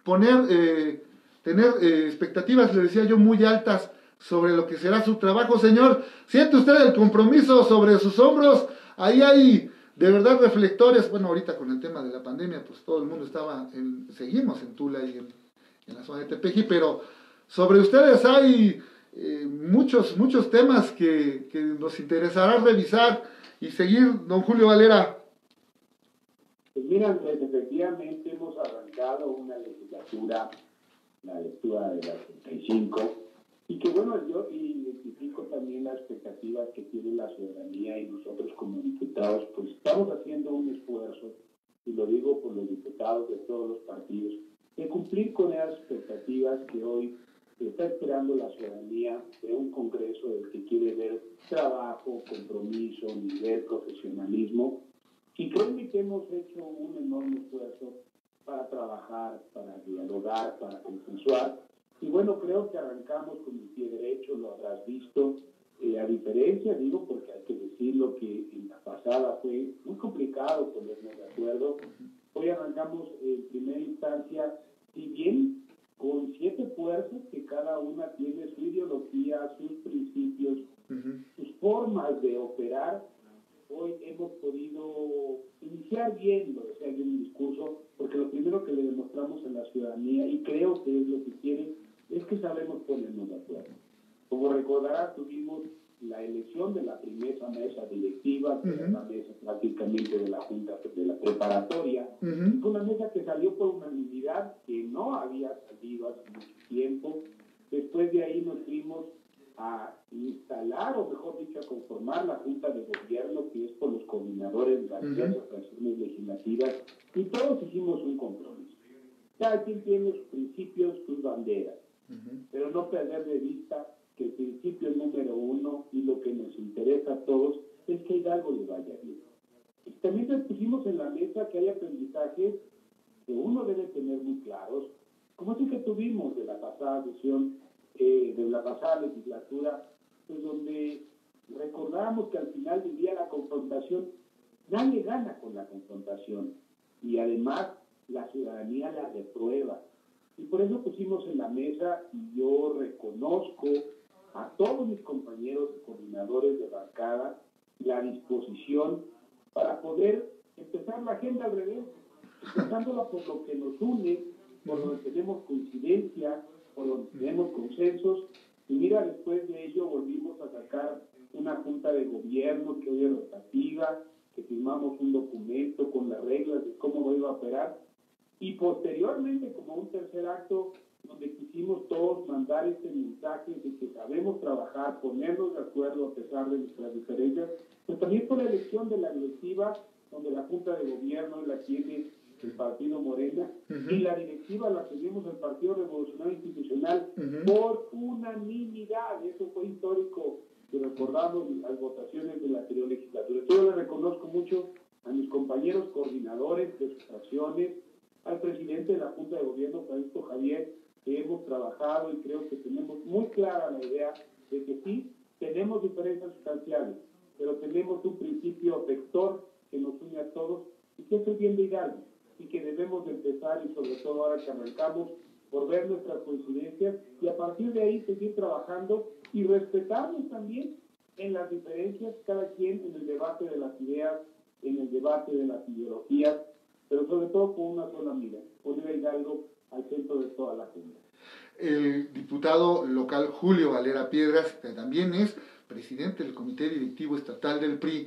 tener expectativas, le decía yo, muy altas sobre lo que será su trabajo. Señor, ¿siente usted el compromiso sobre sus hombros? Ahí hay de verdad reflectores. Bueno, ahorita con el tema de la pandemia, pues todo el mundo seguimos en Tula y en la zona de Tepeji, pero sobre ustedes hay muchos temas que nos interesará revisar y seguir, don Julio Valera. Pues mira, efectivamente hemos arrancado una legislatura, la lectura de la 65, y que bueno, yo identifico también las expectativas que tiene la ciudadanía y nosotros como diputados, pues estamos haciendo un esfuerzo, y lo digo por los diputados de todos los partidos, de cumplir con esas expectativas que hoy está esperando la ciudadanía de un Congreso del que quiere ver trabajo, compromiso, nivel, profesionalismo. Y créanme que hemos hecho un enorme esfuerzo para trabajar, para dialogar, para consensuar. Y bueno, creo que arrancamos con el pie derecho, lo habrás visto. A diferencia, digo, porque hay que decirlo que en la pasada fue muy complicado ponernos de acuerdo. Hoy arrancamos en primera instancia, si bien con 7 fuerzas que cada una tiene su ideología, sus principios, sus formas de operar. Hoy hemos podido iniciar bien, lo decía yo en mi discurso, porque lo primero que le demostramos a la ciudadanía, y creo que es lo que quiere, es que sabemos ponernos de acuerdo. Como recordarás, tuvimos la elección de la primera mesa directiva, que era la mesa prácticamente de la Junta de la Preparatoria, fue una mesa que salió por unanimidad, que no había salido hace mucho tiempo. Después de ahí nos fuimos a instalar, o mejor dicho, a conformar la Junta de Gobierno, que es por los coordinadores de las diversas fracciones legislativas, y todos hicimos un compromiso. Cada quien tiene sus principios, sus banderas, pero no perder de vista que el principio número uno y lo que nos interesa a todos es que Hidalgo le vaya bien. Y también les pusimos en la mesa que hay aprendizajes que uno debe tener muy claros, como es el que tuvimos de la pasada sesión, de la pasada legislatura, pues donde recordamos que al final del día la confrontación, nadie gana con la confrontación, y además la ciudadanía la reprueba. Y por eso pusimos en la mesa, y yo reconozco a todos mis compañeros y coordinadores de bancada la disposición para poder empezar la agenda al revés, empezándola por lo que nos une, por donde tenemos coincidencia, por donde tenemos consensos, y mira, después de ello volvimos a sacar una junta de gobierno que hoy es rotativa, que firmamos un documento con las reglas de cómo iba a operar, y posteriormente, como un tercer acto, donde quisimos todos mandar este mensaje de que sabemos trabajar, ponernos de acuerdo a pesar de nuestras diferencias, pero también por la elección de la directiva, donde la Junta de Gobierno la tiene el Partido Morena, y la directiva la tenemos el Partido Revolucionario Institucional por unanimidad. Eso fue histórico, si recordamos las votaciones de la anterior legislatura. Yo le reconozco mucho a mis compañeros coordinadores de sus fracciones, al presidente de la Junta de Gobierno, Francisco Javier, que hemos trabajado y creo que tenemos muy clara la idea de que sí, tenemos diferencias sustanciales, pero tenemos un principio vector que nos une a todos y que es el bien de Hidalgo, y que debemos de empezar, y sobre todo ahora que arrancamos, por ver nuestras coincidencias y a partir de ahí seguir trabajando y respetarnos también en las diferencias, cada quien en el debate de las ideas, en el debate de las ideologías, pero sobre todo con una sola mira, poner a Hidalgo al centro de toda la agenda. El diputado local Julio Valera Piedras, que también es presidente del Comité Directivo Estatal del PRI,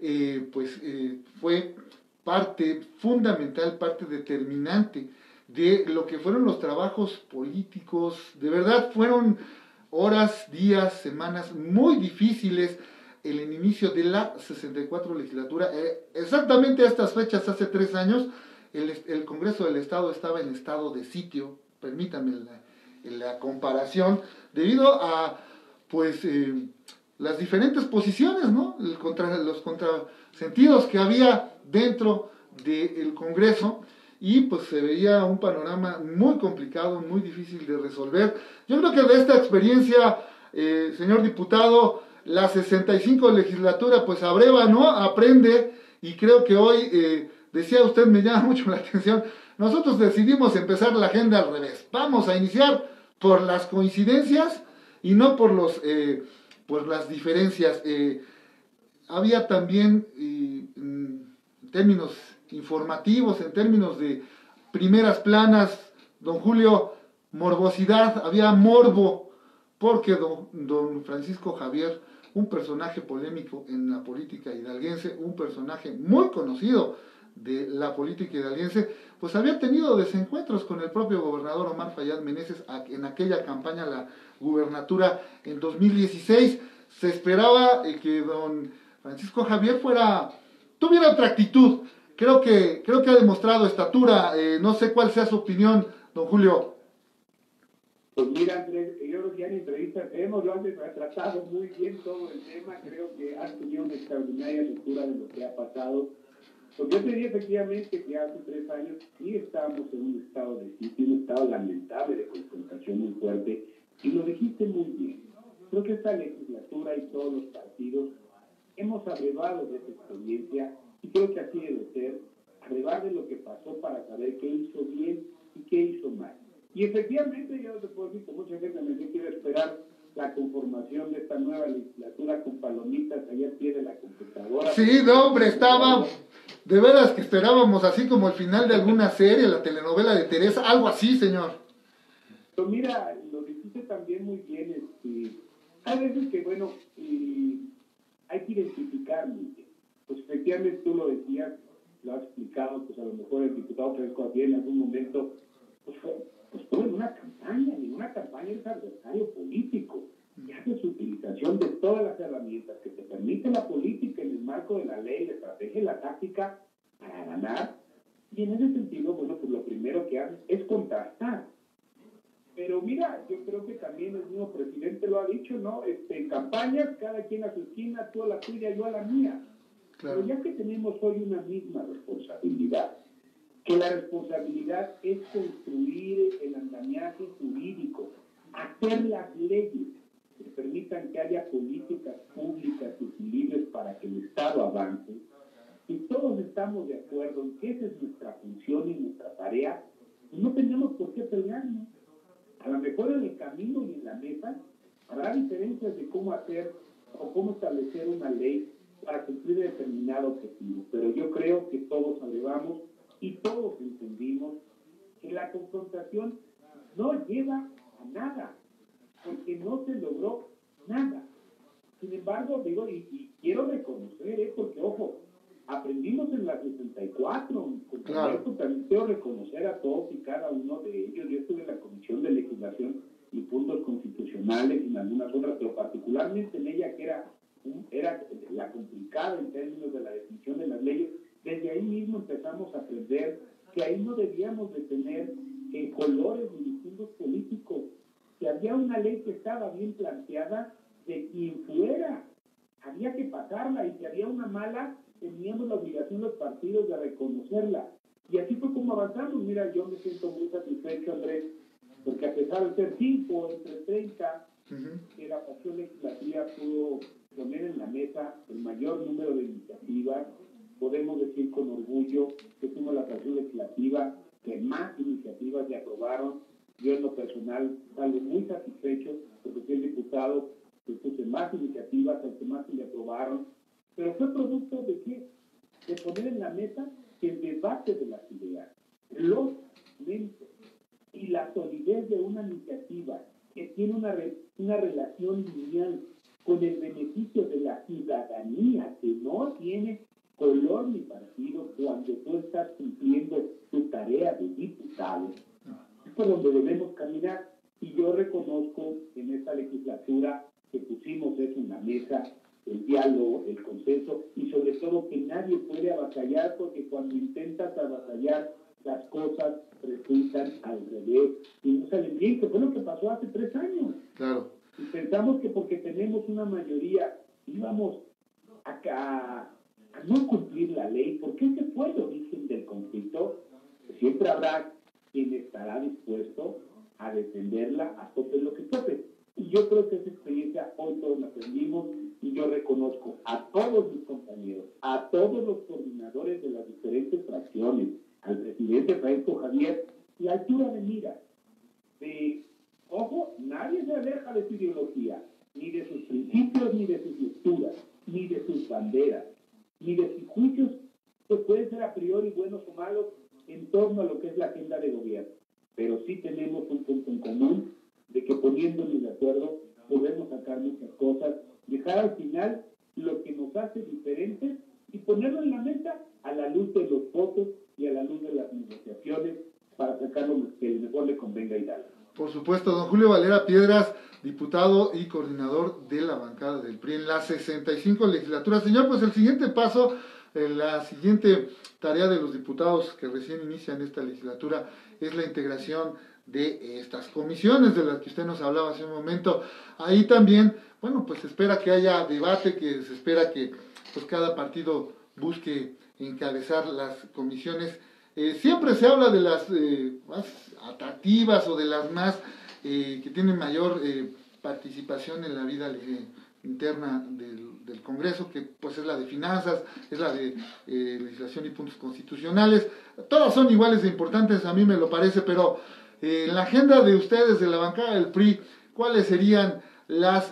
fue parte fundamental, parte determinante de lo que fueron los trabajos políticos. De verdad, fueron horas, días, semanas muy difíciles en el inicio de la 64 legislatura. Exactamente a estas fechas, hace 3 años, el Congreso del Estado estaba en estado de sitio, permítanme la comparación, debido a las diferentes posiciones, ¿no? Los contrasentidos que había dentro del Congreso, y pues se veía un panorama muy complicado, muy difícil de resolver. Yo creo que de esta experiencia, señor diputado, la 65 legislatura pues abreva, ¿no? Aprende, y creo que hoy, decía usted, me llama mucho la atención, nosotros decidimos empezar la agenda al revés. Vamos a iniciar por las coincidencias y no por las diferencias. Había también, en términos informativos, en términos de primeras planas, don Julio, morbosidad, había morbo, porque don Francisco Javier, un personaje polémico en la política hidalguense, un personaje muy conocido de la política hidalguense, pues había tenido desencuentros con el propio gobernador Omar Fayad Meneses en aquella campaña a la gubernatura en 2016. Se esperaba que don Francisco Javier tuviera otra actitud. Creo que ha demostrado estatura. No sé cuál sea su opinión, don Julio. Pues mira, Andrés, yo creo que ya en entrevista lo han tratado muy bien todo el tema. Creo que has tenido una extraordinaria lectura de lo que ha pasado. Porque yo te diría efectivamente que hace 3 años sí estábamos en un estado de sitio, un estado lamentable de confrontación muy fuerte, y lo dijiste muy bien. Creo que esta legislatura y todos los partidos hemos abrevado de esa experiencia, y creo que así debe ser, abrevar de lo que pasó para saber qué hizo bien y qué hizo mal. Y efectivamente, yo te puedo decir que mucha gente me quiere esperar la conformación de esta nueva legislatura con palomitas allá al pie de la computadora. Sí, no, hombre, de veras que esperábamos así como el final de alguna serie, la telenovela de Teresa, algo así, señor. Pero mira, lo dijiste también muy bien, hay veces que, bueno, hay que identificar muy bien. Pues efectivamente tú lo decías, lo has explicado, pues a lo mejor el diputado Francisco Javier en algún momento, pues fue en una campaña es adversario político, y hace su utilización de todas las herramientas que te permite la política en el marco de la ley, la estrategia y la táctica para ganar, y en ese sentido, bueno, pues lo primero que hace es contrastar. Pero mira, yo creo que también el mismo presidente lo ha dicho, ¿no? En campañas, cada quien a su esquina, tú a la tuya, yo a la mía. Claro. Pero ya que tenemos hoy una misma responsabilidad, que la responsabilidad es construir el andamiaje jurídico, hacer las leyes que permitan que haya políticas públicas y equilibrios para que el Estado avance, y todos estamos de acuerdo en que esa es nuestra función y nuestra tarea, pues no tenemos por qué pelearnos. A lo mejor en el camino y en la mesa Habrá diferencias de cómo hacer o cómo establecer una ley para cumplir determinado objetivo, pero yo creo que todos sabemos y todos entendimos que la confrontación no lleva a nada, porque no se logró nada. Sin embargo, digo, y quiero reconocer, porque ojo, aprendimos en la 64, Claro. también quiero reconocer a todos y cada uno de ellos. Yo estuve en la Comisión de Legislación y Puntos Constitucionales y en algunas otras, pero particularmente en ella que era la complicada en términos de la definición de las leyes. Desde ahí mismo empezamos a aprender que ahí no debíamos de tener colores ni distintos políticos, que había una ley que estaba bien planteada de quien fuera, había que pasarla, y si había una mala, teníamos la obligación los partidos de reconocerla. Y así fue como avanzamos. Mira, yo me siento muy satisfecho, Andrés, porque a pesar de ser 5 entre 30, que la facción legislativa pudo poner en la mesa el mayor número de iniciativas, podemos decir con orgullo que fuimos la facción legislativa que más iniciativas se aprobaron. Yo en lo personal salgo muy satisfecho porque fui el diputado que puse más iniciativas, al que más se le aprobaron, pero fue producto de qué? De poner en la mesa el debate de las ideas, los argumentos y la solidez de una iniciativa que tiene una relación lineal con el beneficio de la ciudadanía, que no tiene color ni partido cuando tú estás cumpliendo tu tarea de diputado. Es por donde debemos caminar, y yo reconozco en esta legislatura que pusimos eso en la mesa, el diálogo, el consenso, y sobre todo que nadie puede avasallar, porque cuando intentas avasallar las cosas resultan al revés y no salen bien, que fue lo que pasó hace 3 años. Claro. Y pensamos que porque tenemos una mayoría íbamos a no cumplir la ley, porque ese fue el origen del conflicto. Siempre habrá quien estará dispuesto a defenderla a tope lo que tope. Y yo creo que esa experiencia hoy todos la aprendimos, y yo reconozco a todos mis compañeros, a todos los coordinadores de las diferentes fracciones, al presidente Francisco Javier, la altura de mira. Ojo, nadie se aleja de su ideología, ni de sus principios, ni de sus lecturas, ni de sus banderas, ni de sus juicios que pueden ser a priori buenos o malos en torno a lo que es la agenda de gobierno. Pero sí tenemos un punto en común de que poniéndonos de acuerdo podemos sacar muchas cosas, dejar al final lo que nos hace diferentes y ponerlo en la mesa a la luz de los votos y a la luz de las negociaciones para sacar lo que mejor le convenga a Hidalgo. Por supuesto, don Julio Valera Piedras, diputado y coordinador de la bancada del PRI en la 65 legislatura. Señor, pues el siguiente paso, la siguiente tarea de los diputados que recién inician esta legislatura es la integración de estas comisiones de las que usted nos hablaba hace un momento. Ahí también, bueno, pues se espera que haya debate, que se espera que pues cada partido busque encabezar las comisiones. Siempre se habla de las más atractivas o de las más que tienen mayor participación en la vida interna del Congreso, que pues es la de finanzas, es la de legislación y puntos constitucionales. Todas son iguales de importantes, a mí me lo parece, pero en la agenda de ustedes, de la bancada del PRI, ¿cuáles serían las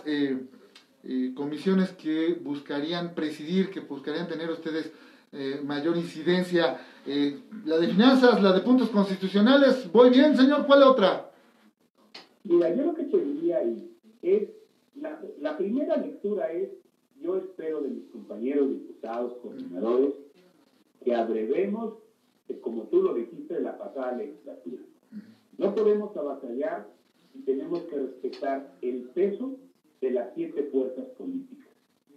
comisiones que buscarían presidir, que buscarían tener ustedes mayor incidencia? La de finanzas, la de puntos constitucionales, ¿voy bien, señor? ¿Cuál otra? Mira, yo lo que te diría ahí es, la primera lectura es, yo espero de mis compañeros diputados, coordinadores, que abrevemos, como tú lo dijiste, de la pasada legislatura. No podemos avasallar y tenemos que respetar el peso de las 7 fuerzas políticas.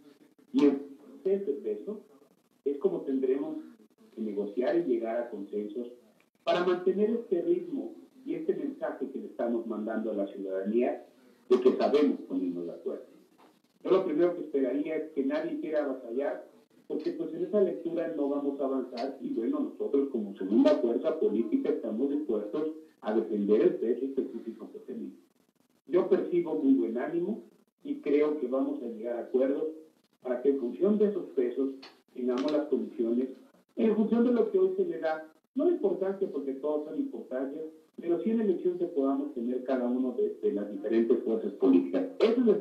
Y en ese peso es como tendremos que negociar y llegar a consensos para mantener este ritmo y este mensaje que le estamos mandando a la ciudadanía de que sabemos ponernos de acuerdo. Yo lo primero que esperaría es que nadie quiera avasallar, porque pues en esa lectura no vamos a avanzar, y bueno, nosotros como segunda fuerza política estamos dispuestos a defender el peso específico que tenemos. Yo percibo muy buen ánimo y creo que vamos a llegar a acuerdos para que en función de esos pesos tengamos las condiciones, en función de lo que hoy se le da, no importancia porque todos son importantes, pero sí en elección que podamos tener cada uno de las diferentes fuerzas políticas. Esa es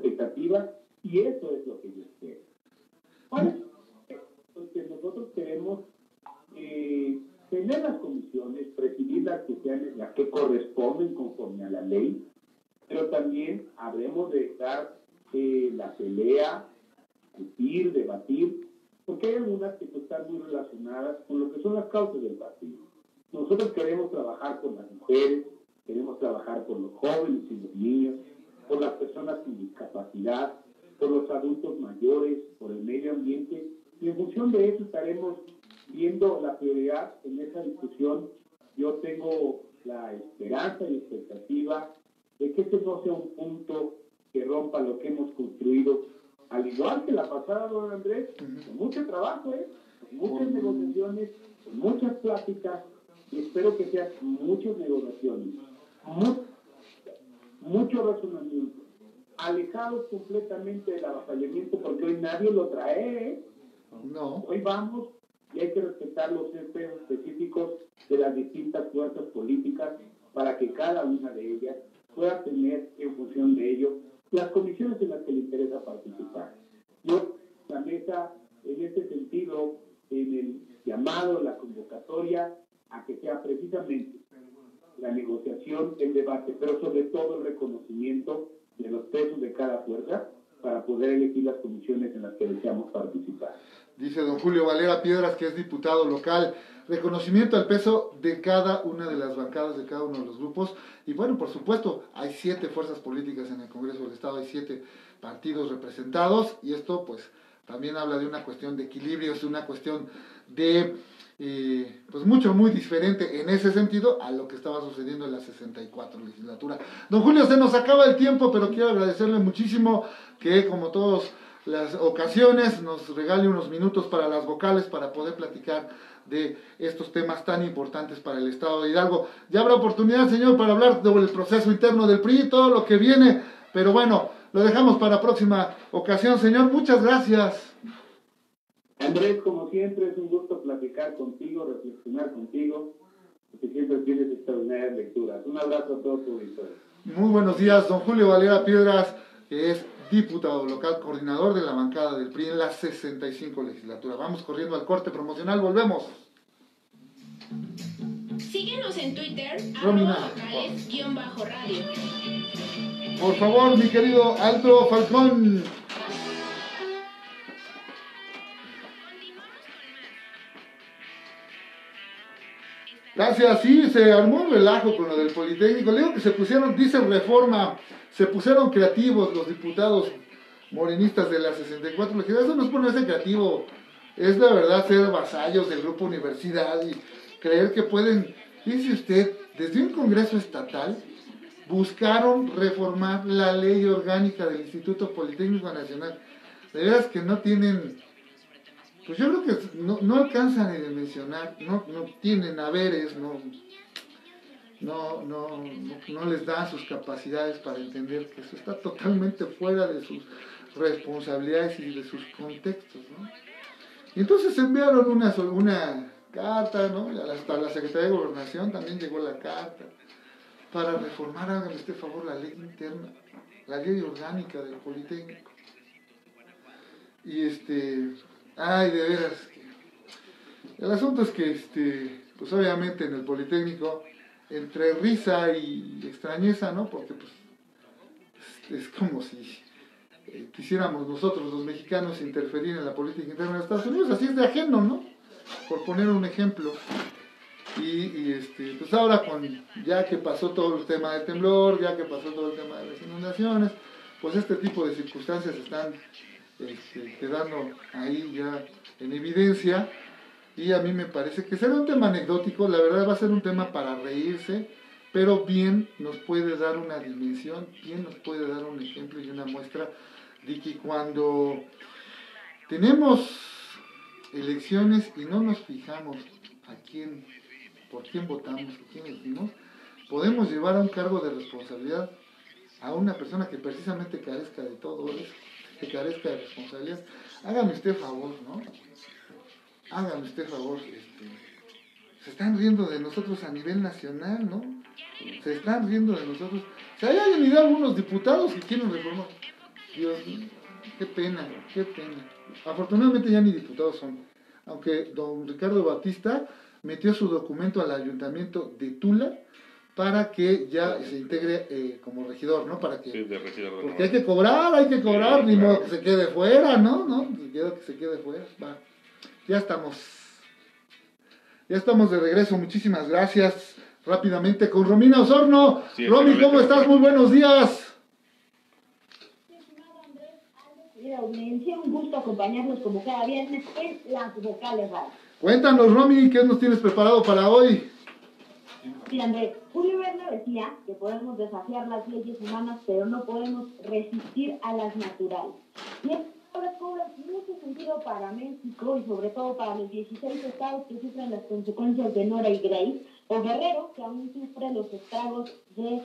las que corresponden conforme a la ley, pero también habremos de dar la pelea, discutir, debatir, porque hay algunas que están muy relacionadas con lo que son las causas del partido. Nosotros queremos trabajar por las mujeres, queremos trabajar por los jóvenes y los niños, por las personas con discapacidad, por los adultos mayores, por el medio ambiente, y en función de eso estaremos viendo la prioridad en esa discusión. Yo tengo la esperanza y expectativa de que este no sea un punto que rompa lo que hemos construido, al igual que la pasada, don Andrés, con mucho trabajo, con muchas negociaciones, con muchas pláticas, y espero que sean muchas negociaciones, mucho razonamiento, alejados completamente del avasallamiento, porque hoy nadie lo trae, No. Hoy vamos y hay que respetar los intereses específicos de las distintas fuerzas políticas para que cada una de ellas pueda tener en función de ello las comisiones en las que le interesa participar. Yo, la mesa, en este sentido, en el llamado, la convocatoria, a que sea precisamente la negociación, el debate, pero sobre todo el reconocimiento de los pesos de cada fuerza para poder elegir las comisiones en las que deseamos participar. Dice don Julio Valera Piedras, que es diputado local, reconocimiento al peso de cada una de las bancadas, de cada uno de los grupos, y bueno, por supuesto, hay 7 fuerzas políticas en el Congreso del Estado, hay 7 partidos representados, y esto pues también habla de una cuestión de equilibrio, es una cuestión de pues mucho, muy diferente en ese sentido a lo que estaba sucediendo en la 64 legislatura. Don Julio, se nos acaba el tiempo, pero quiero agradecerle muchísimo que, como todas las ocasiones, nos regale unos minutos para las vocales para poder platicar de estos temas tan importantes para el Estado de Hidalgo. Ya habrá oportunidad, señor, para hablar sobre el proceso interno del PRI y todo lo que viene, pero bueno, lo dejamos para próxima ocasión, señor. Muchas gracias. Andrés, como siempre, es un gusto platicar contigo, reflexionar contigo, porque siempre tienes extraordinarias lecturas. Un abrazo a todos tu auditorio. Muy buenos días, don Julio Valera Piedras, que es diputado local, coordinador de la bancada del PRI en la 65 legislatura. Vamos corriendo al corte promocional, volvemos. Síguenos en Twitter, Romina. @vocales_radio. Por favor, mi querido Aldo Falcón. Gracias, sí, se armó un relajo con lo del Politécnico. Le digo que se pusieron, dice Reforma, se pusieron creativos los diputados morenistas de la 64 legislatura. Eso no es ponerse creativo, es la verdad ser vasallos del Grupo Universidad y creer que pueden, dice usted, desde un Congreso estatal buscaron reformar la ley orgánica del Instituto Politécnico Nacional. De veras que no tienen... Pues yo creo que no alcanzan ni de mencionar, no tienen haberes, no les dan sus capacidades para entender que eso está totalmente fuera de sus responsabilidades y de sus contextos, ¿no? Y entonces enviaron una carta, ¿no? Hasta la Secretaría de Gobernación también llegó la carta para reformar, háganme este favor, la ley interna, la ley orgánica del Politécnico. Y ay, de veras, el asunto es que, pues obviamente en el Politécnico, entre risa y extrañeza, ¿no? Porque pues es como si quisiéramos nosotros los mexicanos interferir en la política interna de Estados Unidos, así es de ajeno, ¿no? Por poner un ejemplo. Y pues ahora ya que pasó todo el tema del temblor, ya que pasó todo el tema de las inundaciones, pues este tipo de circunstancias están quedando ahí ya en evidencia, y a mí me parece que será un tema anecdótico, la verdad va a ser un tema para reírse, pero bien nos puede dar una dimensión, bien nos puede dar un ejemplo y una muestra de que cuando tenemos elecciones y no nos fijamos por quién votamos, a quién elegimos, podemos llevar a un cargo de responsabilidad a una persona que precisamente carezca de todo eso, que carezca de responsabilidad. Hágame usted favor, ¿no? Hágame usted favor. Se están riendo de nosotros a nivel nacional, ¿no? Se están riendo de nosotros. O sea, hay en algunos diputados que quieren reformar. Dios mío, qué pena, qué pena. Afortunadamente ya ni diputados son. Aunque don Ricardo Batista metió su documento al ayuntamiento de Tula para que ya se integre como regidor, ¿no? Para que, Sí, de regidor de porque hay que Sí, cobrar, ni claro. modo que se quede fuera, ¿no? Que se quede fuera. Va. Ya estamos de regreso, muchísimas gracias. Rápidamente con Romina Osorno. Sí, Romy, ¿cómo estás? Muy buenos días. Querida audiencia, un gusto acompañarlos como cada viernes en Las Vocales Radio. Cuéntanos, Romy, ¿qué nos tienes preparado para hoy? Sí, Andrés, Julio Verne decía que podemos desafiar las leyes humanas, pero no podemos resistir a las naturales. Y esto cobra mucho sentido para México y sobre todo para los 16 estados que sufren las consecuencias de Nora y Grace, o Guerrero, que aún sufre los estragos de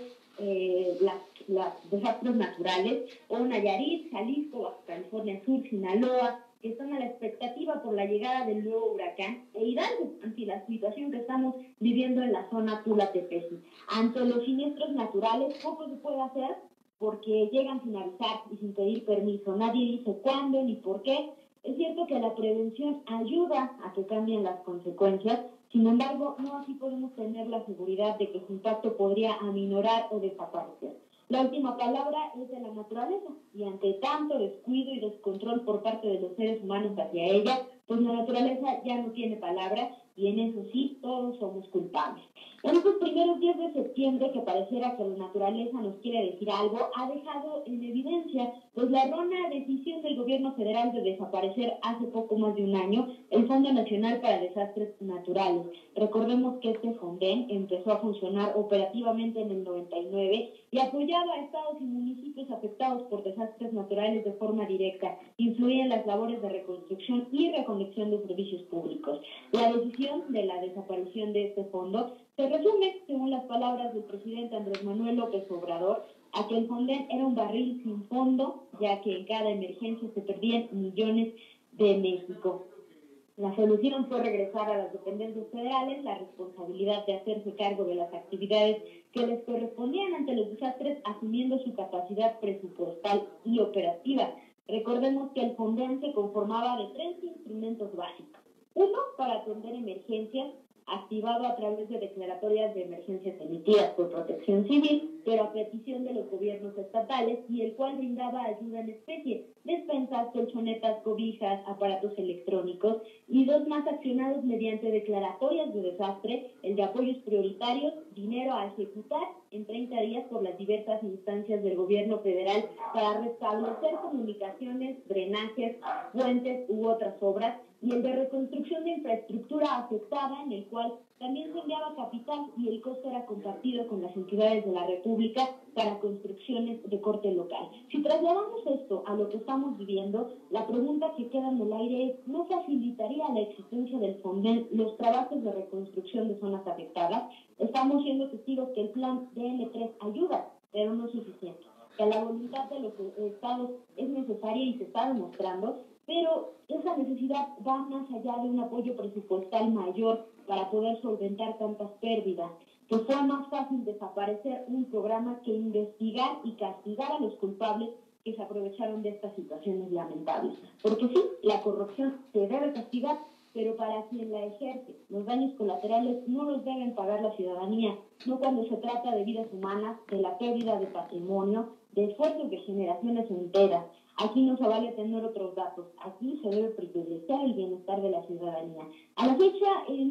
las desastres naturales, o Nayarit, Jalisco, Baja California Sur, Sinaloa, que están a la expectativa por la llegada del nuevo huracán, e Hidalgo, ante la situación que estamos viviendo en la zona Tula-Tepeji. Ante los siniestros naturales, poco se puede hacer porque llegan sin avisar y sin pedir permiso. Nadie dice cuándo ni por qué. Es cierto que la prevención ayuda a que cambien las consecuencias, sin embargo, no así podemos tener la seguridad de que su impacto podría aminorar o desaparecer. La última palabra es de la naturaleza, y ante tanto descuido y descontrol por parte de los seres humanos hacia ella, pues la naturaleza ya no tiene palabra, y en eso sí, todos somos culpables. En estos primeros días de septiembre, que pareciera que la naturaleza nos quiere decir algo, ha dejado en evidencia pues la errónea decisión del gobierno federal de desaparecer hace poco más de un año el Fondo Nacional para Desastres Naturales. Recordemos que este FONDEN empezó a funcionar operativamente en el 99 y apoyaba a estados y municipios afectados por desastres naturales de forma directa, influía en las labores de reconstrucción y reconexión de servicios públicos. La decisión de la desaparición de este fondo se resume, según las palabras del presidente Andrés Manuel López Obrador, a que el FONDEN era un barril sin fondo, ya que en cada emergencia se perdían millones de México. La solución fue regresar a las dependencias federales la responsabilidad de hacerse cargo de las actividades que les correspondían ante los desastres, asumiendo su capacidad presupuestal y operativa. Recordemos que el FONDEN se conformaba de 3 instrumentos básicos. Uno, para atender emergencias, activado a través de declaratorias de emergencias emitidas por Protección Civil, pero a petición de los gobiernos estatales, y el cual brindaba ayuda en especie, despensas, colchonetas, cobijas, aparatos electrónicos, y 2 más accionados mediante declaratorias de desastre, el de apoyos prioritarios, dinero a ejecutar en 30 días por las diversas instancias del gobierno federal para restablecer comunicaciones, drenajes, puentes u otras obras, y el de reconstrucción de infraestructura afectada, en el cual también se enviaba capital y el costo era compartido con las entidades de la República para construcciones de corte local. Si trasladamos esto a lo que estamos viviendo, la pregunta que queda en el aire es: ¿no facilitaría la existencia del FONDEN los trabajos de reconstrucción de zonas afectadas? Estamos siendo testigos que el plan DN3 ayuda, pero no es suficiente, que la voluntad de los estados es necesaria y se está demostrando, pero esa necesidad va más allá de un apoyo presupuestal mayor para poder solventar tantas pérdidas, que fue más fácil desaparecer un programa que investigar y castigar a los culpables que se aprovecharon de estas situaciones lamentables. Porque sí, la corrupción se debe castigar, pero para quien la ejerce, los daños colaterales no los deben pagar la ciudadanía, no cuando se trata de vidas humanas, de la pérdida de patrimonio, de esfuerzos de generaciones enteras. Aquí no se vale tener otros datos, aquí se debe privilegiar el bienestar de la ciudadanía. A la fecha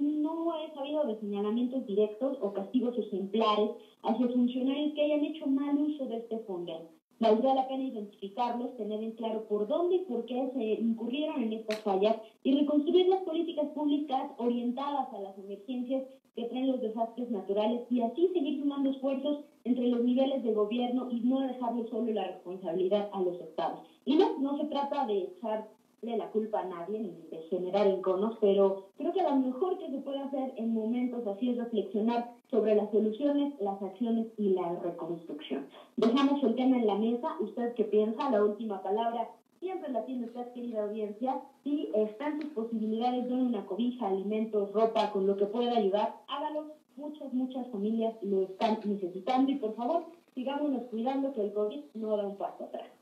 no he sabido de señalamientos directos o castigos ejemplares hacia funcionarios que hayan hecho mal uso de este fondo. Valdría la pena identificarlos, tener en claro por dónde y por qué se incurrieron en estas fallas y reconstruir las políticas públicas orientadas a las emergencias que traen los desastres naturales, y así seguir sumando esfuerzos entre los niveles de gobierno y no dejarle solo la responsabilidad a los estados. Y no se trata de echarle la culpa a nadie ni de generar enconos, pero creo que lo mejor que se puede hacer en momentos así es reflexionar sobre las soluciones, las acciones y la reconstrucción. Dejamos el tema en la mesa. ¿Usted qué piensa? La última palabra siempre la tiene usted, querida audiencia. Si están sus posibilidades, de una cobija, alimentos, ropa, con lo que pueda ayudar, hágalo. Muchas familias lo están necesitando, y por favor, sigámonos cuidando, que el COVID no da un paso atrás.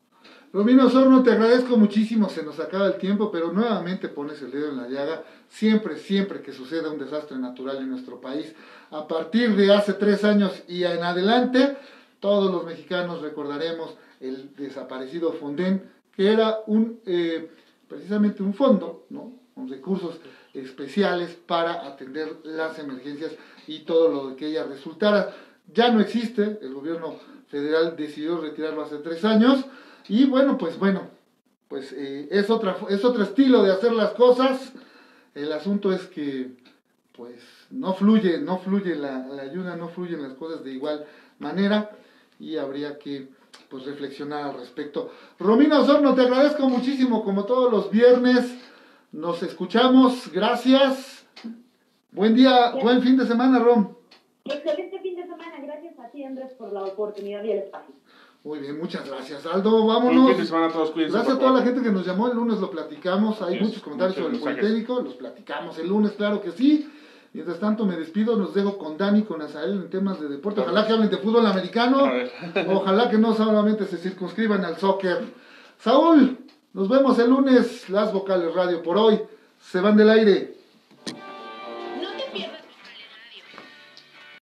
Romino Osorno, te agradezco muchísimo, se nos acaba el tiempo, pero nuevamente pones el dedo en la llaga. Siempre que suceda un desastre natural en nuestro país, a partir de hace 3 años y en adelante, todos los mexicanos recordaremos el desaparecido Fonden, que era precisamente un fondo, ¿no?, con recursos especiales para atender las emergencias y todo lo que ellas resultara. Ya no existe, el gobierno federal decidió retirarlo hace 3 años, y pues es otro estilo de hacer las cosas. El asunto es que pues no fluye la ayuda, no fluyen las cosas de igual manera, y habría que pues reflexionar al respecto. Romino Osorno, te agradezco muchísimo, como todos los viernes. Nos escuchamos, gracias. Buen día, buen fin de semana, Rom. Excelente fin de semana, gracias a ti, Andrés, por la oportunidad y el espacio. Muy bien, muchas gracias, Aldo. Vámonos. Buen fin de semana a todos, cuídense. Gracias a toda la gente que nos llamó el lunes, lo platicamos. Hay muchos comentarios sobre el Politécnico, los platicamos el lunes, claro que sí. Mientras tanto, me despido, los dejo con Dani, con Azael en temas de deporte. Ojalá que hablen de fútbol americano. Ojalá que no solamente se circunscriban al soccer. Saúl, nos vemos el lunes. Las Vocales Radio por hoy se van del aire.